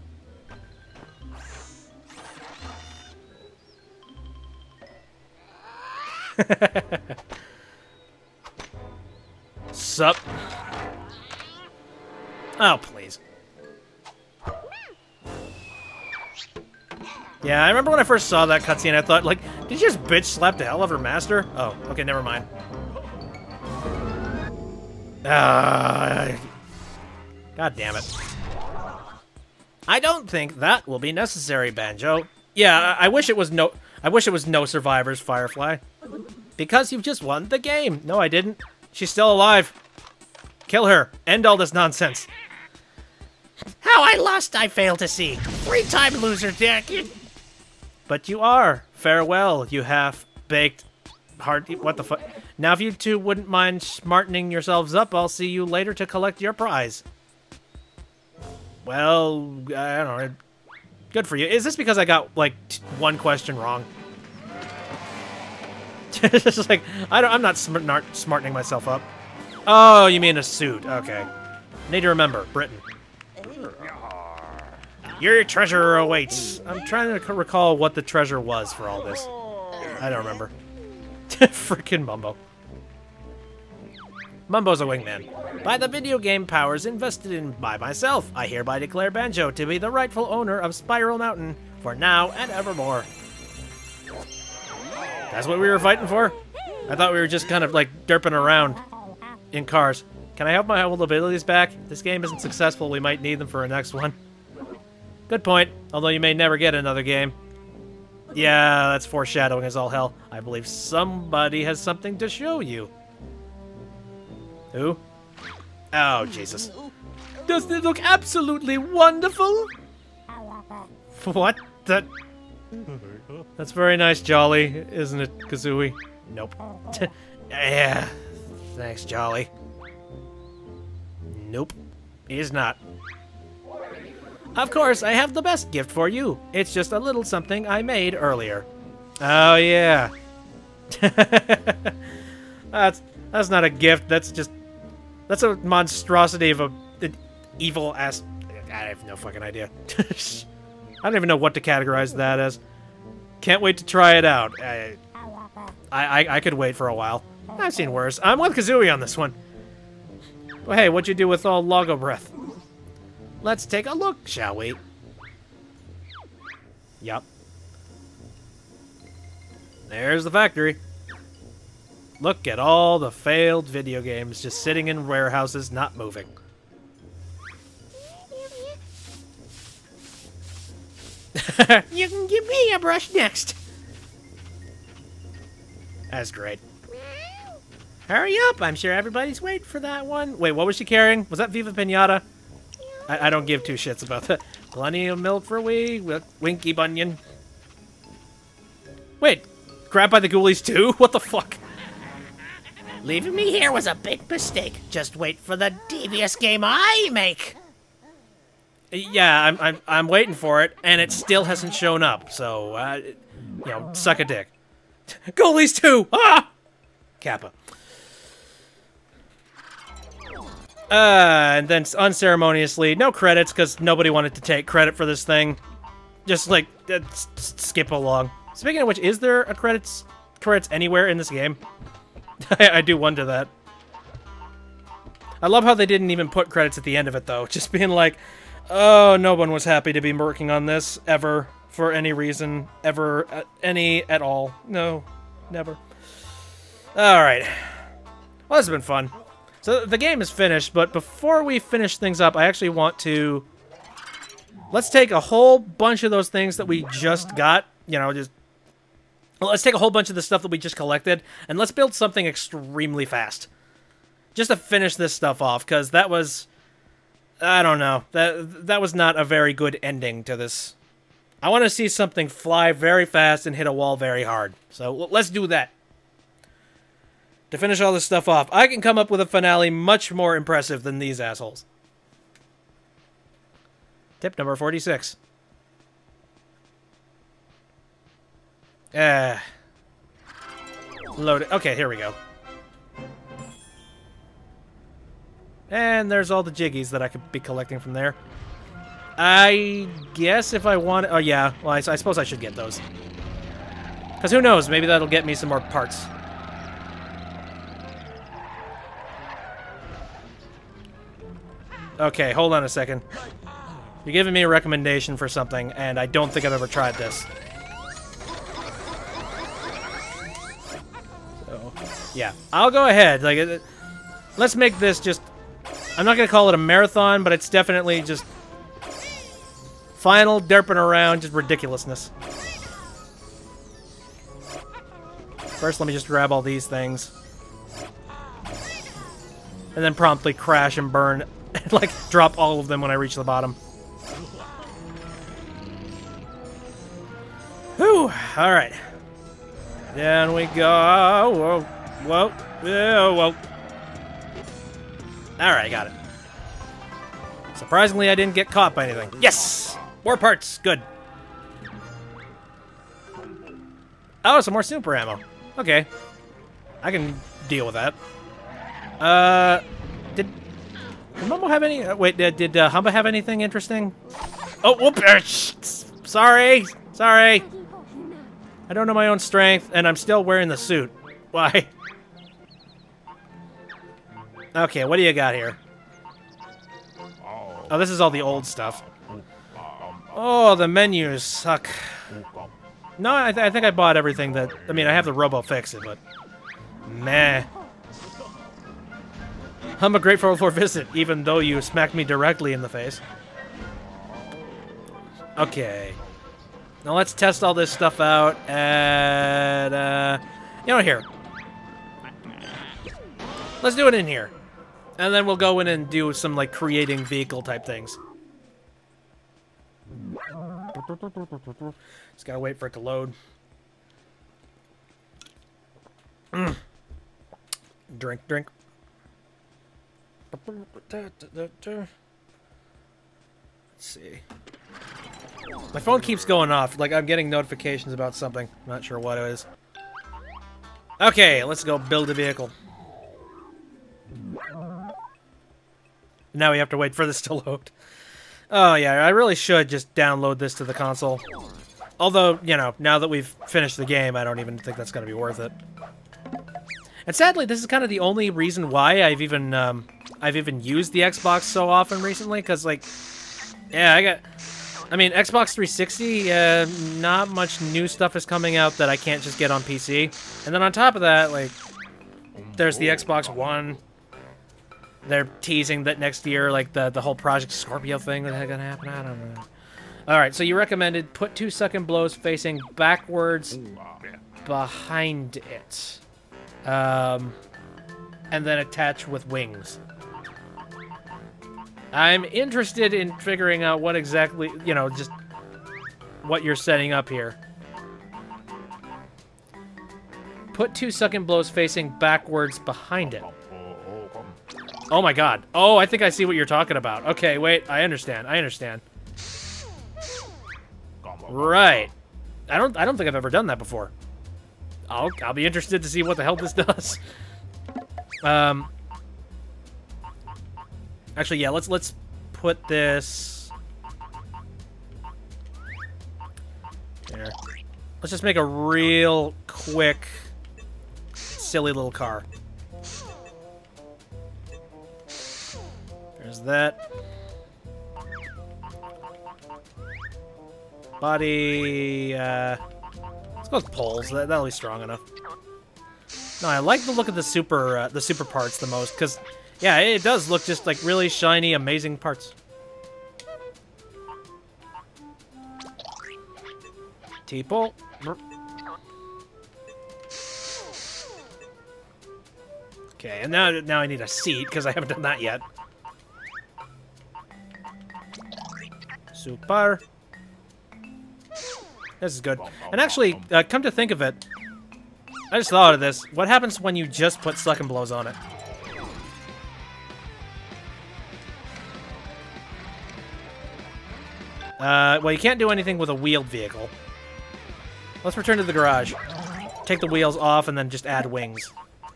Sup? Oh, please. Yeah, I remember when I first saw that cutscene, I thought, like, did she just bitch slap the hell out of her master? Oh, okay, never mind. God damn it. I don't think that will be necessary, Banjo. Yeah, I wish it was no survivors, Firefly. Because you've just won the game. No, I didn't. She's still alive. Kill her. End all this nonsense. How I lost, I fail to see. 3-time loser, Dick. But you are. Farewell, you half-baked heart. What the fuck? Now, if you two wouldn't mind smartening yourselves up, I'll see you later to collect your prize. Well, I don't know. Good for you. Is this because I got, like, one question wrong? It's just like, I'm not smartening myself up. Oh, you mean a suit. Okay. Need to remember, Britain. Your treasure awaits. I'm trying to recall what the treasure was for all this. I don't remember. Frickin' Mumbo. Mumbo's a wingman. By the video game powers invested in by myself, I hereby declare Banjo to be the rightful owner of Spiral Mountain for now and evermore. That's what we were fighting for? I thought we were just kind of like derping around in cars. Can I have my old abilities back? If this game isn't successful, we might need them for a next one. Good point, although you may never get another game. Yeah, that's foreshadowing as all hell. I believe somebody has something to show you. Who? Oh, Jesus. Doesn't it look absolutely wonderful? What? That's very nice, Jolly, isn't it, Kazooie? Nope. Yeah. Thanks, Jolly. Nope. He's not. Of course, I have the best gift for you. It's just a little something I made earlier. Oh, yeah. That's not a gift. That's a monstrosity of an evil ass. I have no fucking idea. I don't even know what to categorize that as. Can't wait to try it out. I could wait for a while. I've seen worse. I'm with Kazooie on this one. Well, hey, what'd you do with all Logo Breath? Let's take a look, shall we? Yup. There's the factory. Look at all the failed video games just sitting in warehouses, not moving. You can give me a brush next. That's great. Hurry up! I'm sure everybody's waiting for that one. Wait, what was she carrying? Was that Viva Pinata? I don't give two shits about that. Plenty of milk for Winky Bunyan. Wait, grabbed by the ghoulies too? What the fuck? Leaving me here was a big mistake. Just wait for the devious game I make. Yeah, I'm waiting for it, and it still hasn't shown up. So, you know, suck a dick. Ghoulies too! Ah! Kappa. And then unceremoniously, no credits because nobody wanted to take credit for this thing. Just like skip along. Speaking of which, is there a credits anywhere in this game? I do wonder that. I love how they didn't even put credits at the end of it though. Just being like, oh, no one was happy to be working on this ever for any reason ever any at all. No, never. All right. Well, this has been fun. So the game is finished, but before we finish things up, I actually want to... Let's take a whole bunch of those things that we just got, you know, just... Well, let's take a whole bunch of the stuff that we just collected, and let's build something extremely fast. Just to finish this stuff off, because that was... I don't know. That was not a very good ending to this. I want to see something fly very fast and hit a wall very hard. So let's do that. To finish all this stuff off, I can come up with a finale much more impressive than these assholes. Tip number 46. Load it. Okay, here we go. And there's all the jiggies that I could be collecting from there. I guess if I want... Oh, yeah. Well, I suppose I should get those. Because who knows? Maybe that'll get me some more parts. Okay, hold on a second. You're giving me a recommendation for something, and I don't think I've ever tried this. So, yeah. I'll go ahead. Like, let's make this just... I'm not going to call it a marathon, but it's definitely just... final derping around, just ridiculousness. First, let me just grab all these things. And then promptly crash and burn. And, like, drop all of them when I reach the bottom. Whew! Alright. Down we go. Whoa. Whoa. Whoa. Alright, got it. Surprisingly, I didn't get caught by anything. Yes! More parts! Good. Oh, some more super ammo. Okay. I can deal with that. Did Momo have any... wait, did Humba have anything interesting? Oh, whoop! Sorry! Sorry! I don't know my own strength, and I'm still wearing the suit. Why? Okay, what do you got here? Oh, this is all the old stuff. Oh, the menus suck. No, I think I bought everything that... I mean, I have the Robo-Fix-It, but... Meh. I'm grateful for visit, even though you smacked me directly in the face. Okay. Now let's test all this stuff out at... you know, here. Let's do it in here. And then we'll go in and do some, like, creating vehicle-type things. Just gotta wait for it to load. Drink, drink. Let's see. My phone keeps going off. Like, I'm getting notifications about something. I'm not sure what it is. Okay, let's go build a vehicle. Now we have to wait for this to load. Oh, yeah, I really should just download this to the console. Although, you know, now that we've finished the game, I don't even think that's going to be worth it. And sadly, this is kind of the only reason why I've even used the Xbox so often recently, because, like, yeah, I mean, Xbox 360, not much new stuff is coming out that I can't just get on PC. And then on top of that, like, there's the Xbox One. They're teasing that next year, like, the whole Project Scorpio thing that's gonna happen. I don't know. Alright, so you recommended put 2-second blows facing backwards behind it. And then attach with wings. I'm interested in figuring out what exactly, you know, just what you're setting up here. Put 2-second blows facing backwards behind it. Oh my god. Oh, I think I see what you're talking about. Okay, wait, I understand. I understand. Right. I don't think I've ever done that before. I'll be interested to see what the hell this does. Actually, yeah, let's put this there. Let's just make a real quick, silly little car. There's that. Body, let's go with poles. That'll be strong enough. No, I like the look of the super parts the most, because, yeah, it does look just like really shiny, amazing parts. T-pole. Okay, and now I need a seat, because I haven't done that yet. Super. This is good. And actually, come to think of it, I just thought of this. What happens when you just put second blows on it? Well, you can't do anything with a wheeled vehicle. Let's return to the garage. Take the wheels off and then just add wings.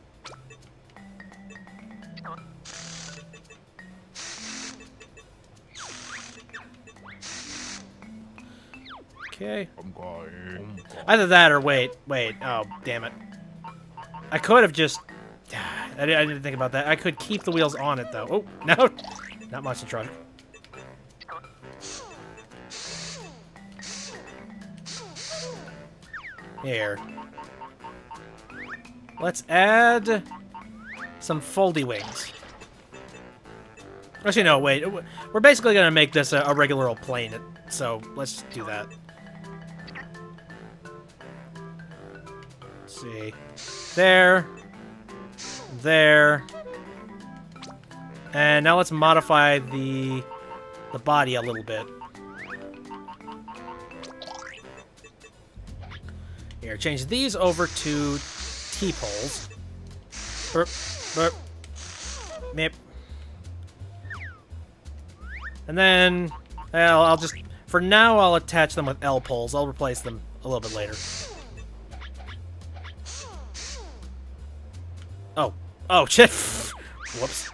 Okay. Either that or wait. Oh, damn it. I could have just... I didn't think about that. I could keep the wheels on it, though. Oh, no. Not monster truck. Here. Let's add some foldy wings. Actually, no, wait. We're basically going to make this a regular old plane, so let's do that. Let's see. There. There. And now let's modify the body a little bit. Here, change these over to T-poles. Burp, burp. Mip. And then, well, I'll just, for now, I'll attach them with L-poles. I'll replace them a little bit later. Oh. Oh, shit. Whoops.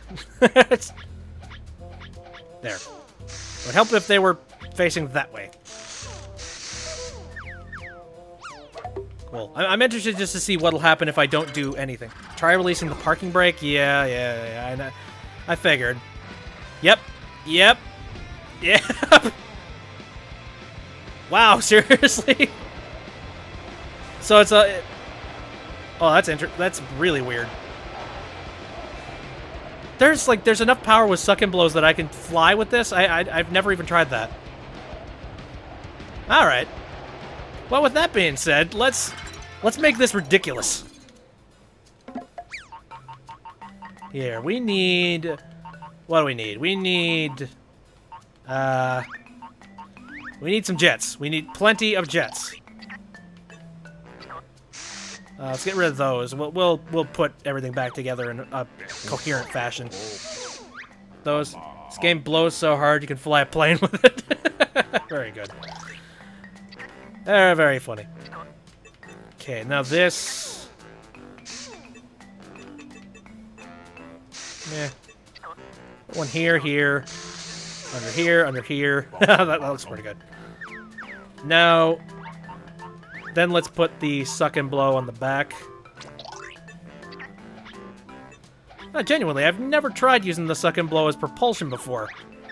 There. It would help if they were facing that way. Cool. I'm interested just to see what'll happen if I don't do anything. Try releasing the parking brake? Yeah. I figured. Yep. Yep. Wow, seriously? So it's a... Oh, that's really weird. There's enough power with suck and blows that I can fly with this. I've never even tried that. All right. Well, with that being said, let's make this ridiculous. Here, we need... What do we need? We need some jets. We need plenty of jets. Let's get rid of those. We'll put everything back together in a coherent fashion. This game blows so hard you can fly a plane with it. Very good. Very funny. Okay, now this. Yeah. One here, under here. that looks pretty good. Now, then let's put the suck and blow on the back. Genuinely, I've never tried using the suck and blow as propulsion before.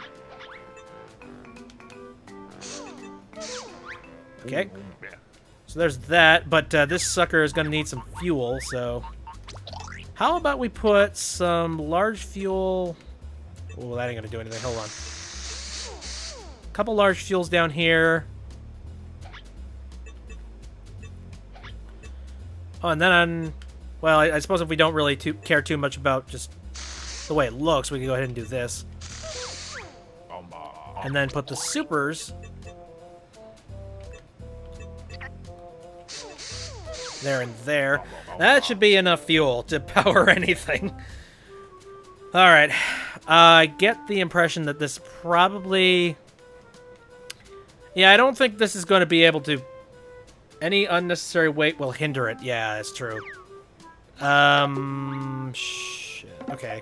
Okay. So there's that, but this sucker is going to need some fuel, so... How about we put some large fuel... Oh, that ain't going to do anything. Hold on. A couple large fuels down here. Oh, and then well, I suppose if we don't really care too much about just the way it looks, we can go ahead and do this. And then put the supers there and there. That should be enough fuel to power anything. Alright. I get the impression that this probably... Yeah, I don't think this is going to be able to... Any unnecessary weight will hinder it. Yeah, that's true. Shit. Okay.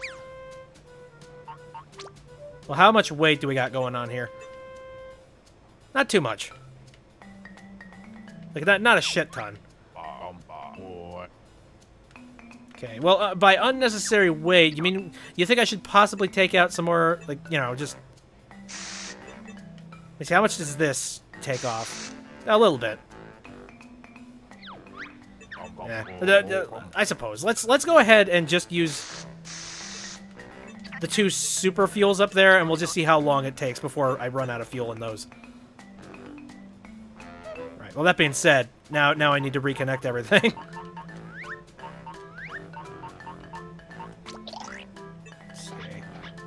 Well, how much weight do we got going on here? Not too much. Like that, not a shit ton. Okay, well, by unnecessary weight, you think I should possibly take out some more, like, you know, just... Let's see, how much does this take off? A little bit. Yeah, I suppose. Let's go ahead and just use the two super fuels up there, and we'll just see how long it takes before I run out of fuel in those. Right. Well, that being said, now I need to reconnect everything. Let's see.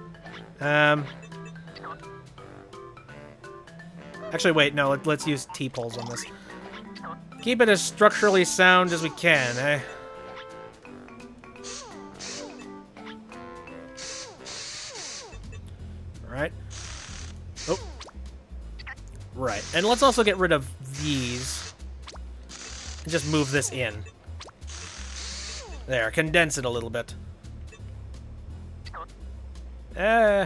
Actually, wait. No. Let's use T-poles on this. Keep it as structurally sound as we can, eh? Alright. Oh. Right. And let's also get rid of these. And just move this in. There, condense it a little bit. Don't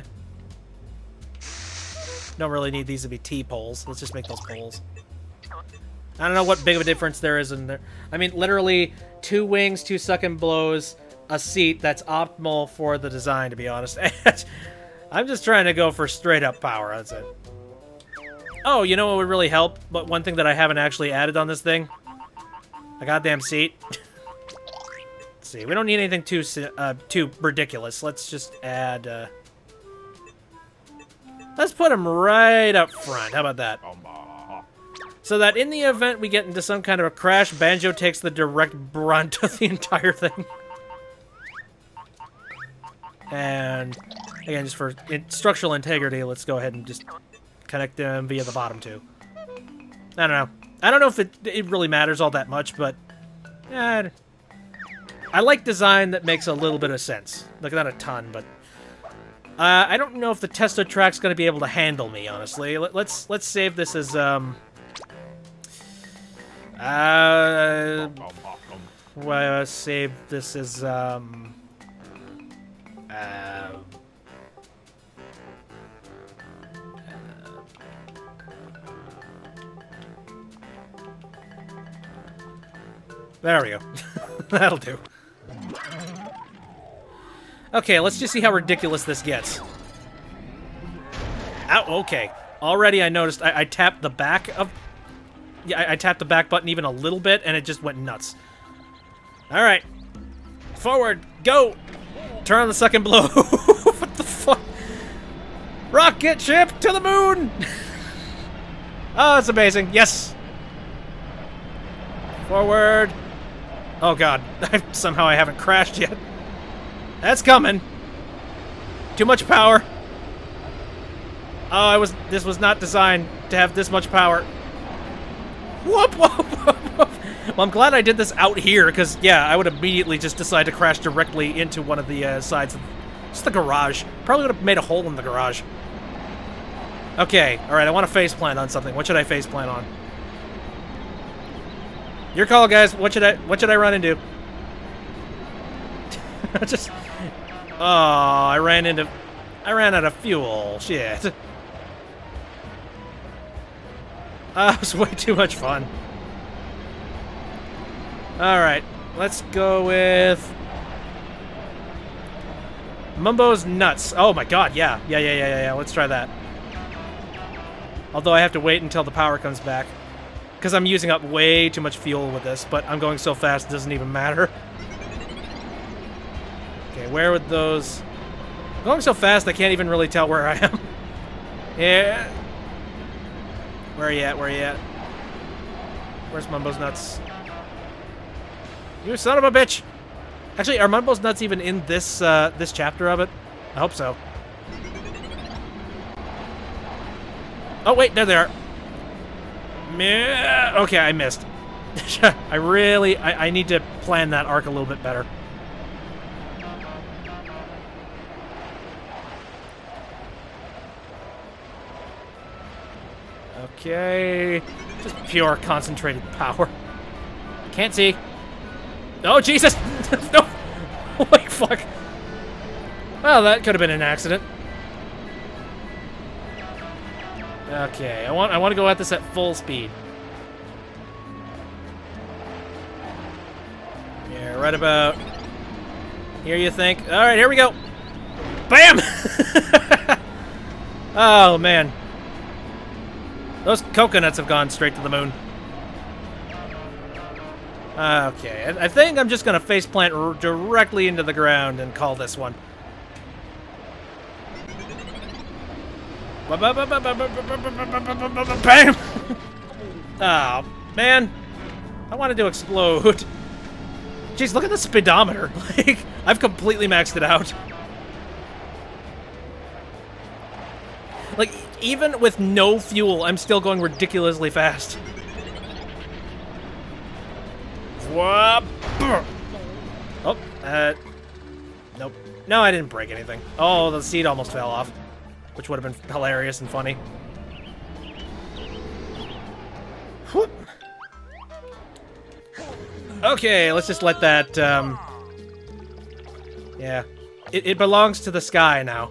really need these to be T-poles. Let's just make those poles. I don't know what big of a difference there is in there. I mean, literally, 2 wings, 2 suck and blows, a seat. That's optimal for the design, to be honest. I'm just trying to go for straight-up power. That's it. Oh, you know what would really help? But one thing that I haven't actually added on this thing? A goddamn seat. Let's see. We don't need anything too ridiculous. Let's just add... Let's put them right up front. How about that? So that in the event we get into some kind of a crash, Banjo takes the direct brunt of the entire thing. And, again, just for structural integrity, let's go ahead and just connect them via the bottom two. I don't know. I don't know if it really matters all that much, but... I like design that makes a little bit of sense. Like, not a ton, but... I don't know if the Testo track's going to be able to handle me, honestly. Let's save this as, save this as, there we go. That'll do. Okay, let's just see how ridiculous this gets. Ow, okay. Already I noticed I tapped the back of... Yeah, I tapped the back button even a little bit, and it just went nuts. Alright. Forward. Go! Turn on the second blow. What the fuck? Rocket ship to the moon! Oh, that's amazing. Yes! Forward. Oh god. Somehow I haven't crashed yet. That's coming. Too much power. Oh, this was not designed to have this much power. Whoop, whoop, whoop, whoop. Well, I'm glad I did this out here, because, yeah, I would immediately just decide to crash directly into one of the sides of just the garage. Probably would have made a hole in the garage. Okay, alright, I want to face plant on something. What should I face plant on? Your call, guys. What should I run into? Just... Oh, I ran out of fuel. Shit. It was way too much fun. Alright, let's go with... Mumbo's Nuts. Oh my god, yeah. Yeah. Let's try that. Although I have to wait until the power comes back. Because I'm using up way too much fuel with this, but I'm going so fast it doesn't even matter. Okay, where would those... I'm going so fast I can't even really tell where I am. Yeah. Where are you at? Where are you at? Where's Mumbo's Nuts? You son of a bitch! Actually, are Mumbo's Nuts even in this this chapter of it? I hope so. Oh wait, there they are. Okay, I missed. I need to plan that arc a little bit better. Okay, just pure concentrated power. Can't see. Oh Jesus! No! Holy fuck! Well, that could have been an accident. Okay, I want to go at this at full speed. Yeah, right about here. You think? All right, here we go. Bam! Oh man. Those coconuts have gone straight to the moon. Okay, I think I'm just going to faceplant directly into the ground and call this one. Bam! Oh, man. I wanted to explode. Jeez, look at the speedometer. Like, I've completely maxed it out. Like, even with no fuel, I'm still going ridiculously fast. Oh, nope. No, I didn't break anything. Oh, the seat almost fell off, which would have been hilarious and funny. Whoop. Okay, let's just let that, yeah. It belongs to the sky now.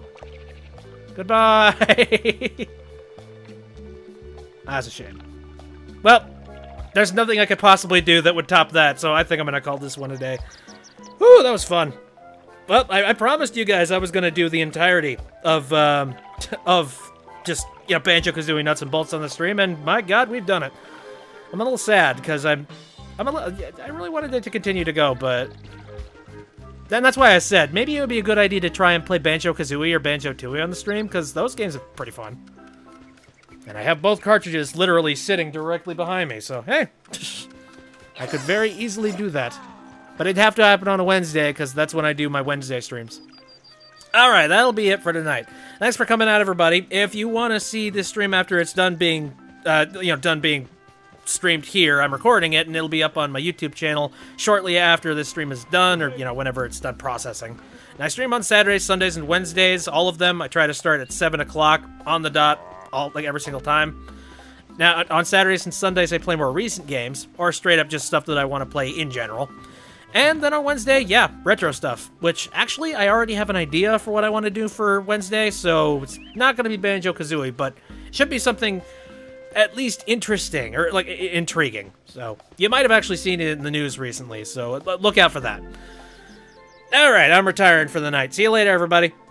Goodbye! That's a shame. Well, there's nothing I could possibly do that would top that, so I think I'm gonna call this one a day. Whew, that was fun. Well, I promised you guys I was gonna do the entirety of just, you know, Banjo-Kazooie nuts and bolts on the stream, and my god, we've done it. I'm a little sad, because I really wanted it to continue to go, but... Then that's why I said, maybe it would be a good idea to try and play Banjo-Kazooie or Banjo-Tooie on the stream, because those games are pretty fun. And I have both cartridges literally sitting directly behind me, so hey, I could very easily do that. But it'd have to happen on a Wednesday, because that's when I do my Wednesday streams. Alright, that'll be it for tonight. Thanks for coming out, everybody. If you want to see this stream after it's done being, done being streamed here, I'm recording it, and it'll be up on my YouTube channel shortly after this stream is done, or, whenever it's done processing. And I stream on Saturdays, Sundays, and Wednesdays, all of them. I try to start at 7 o'clock on the dot, every single time. Now, on Saturdays and Sundays, I play more recent games, or straight up just stuff that I want to play in general. And then on Wednesday, yeah, retro stuff, which actually I already have an idea for what I want to do for Wednesday, so it's not going to be Banjo-Kazooie, but it should be something at least interesting, or like intriguing. So you might have actually seen it in the news recently, so look out for that. All right, I'm retiring for the night. See you later, everybody.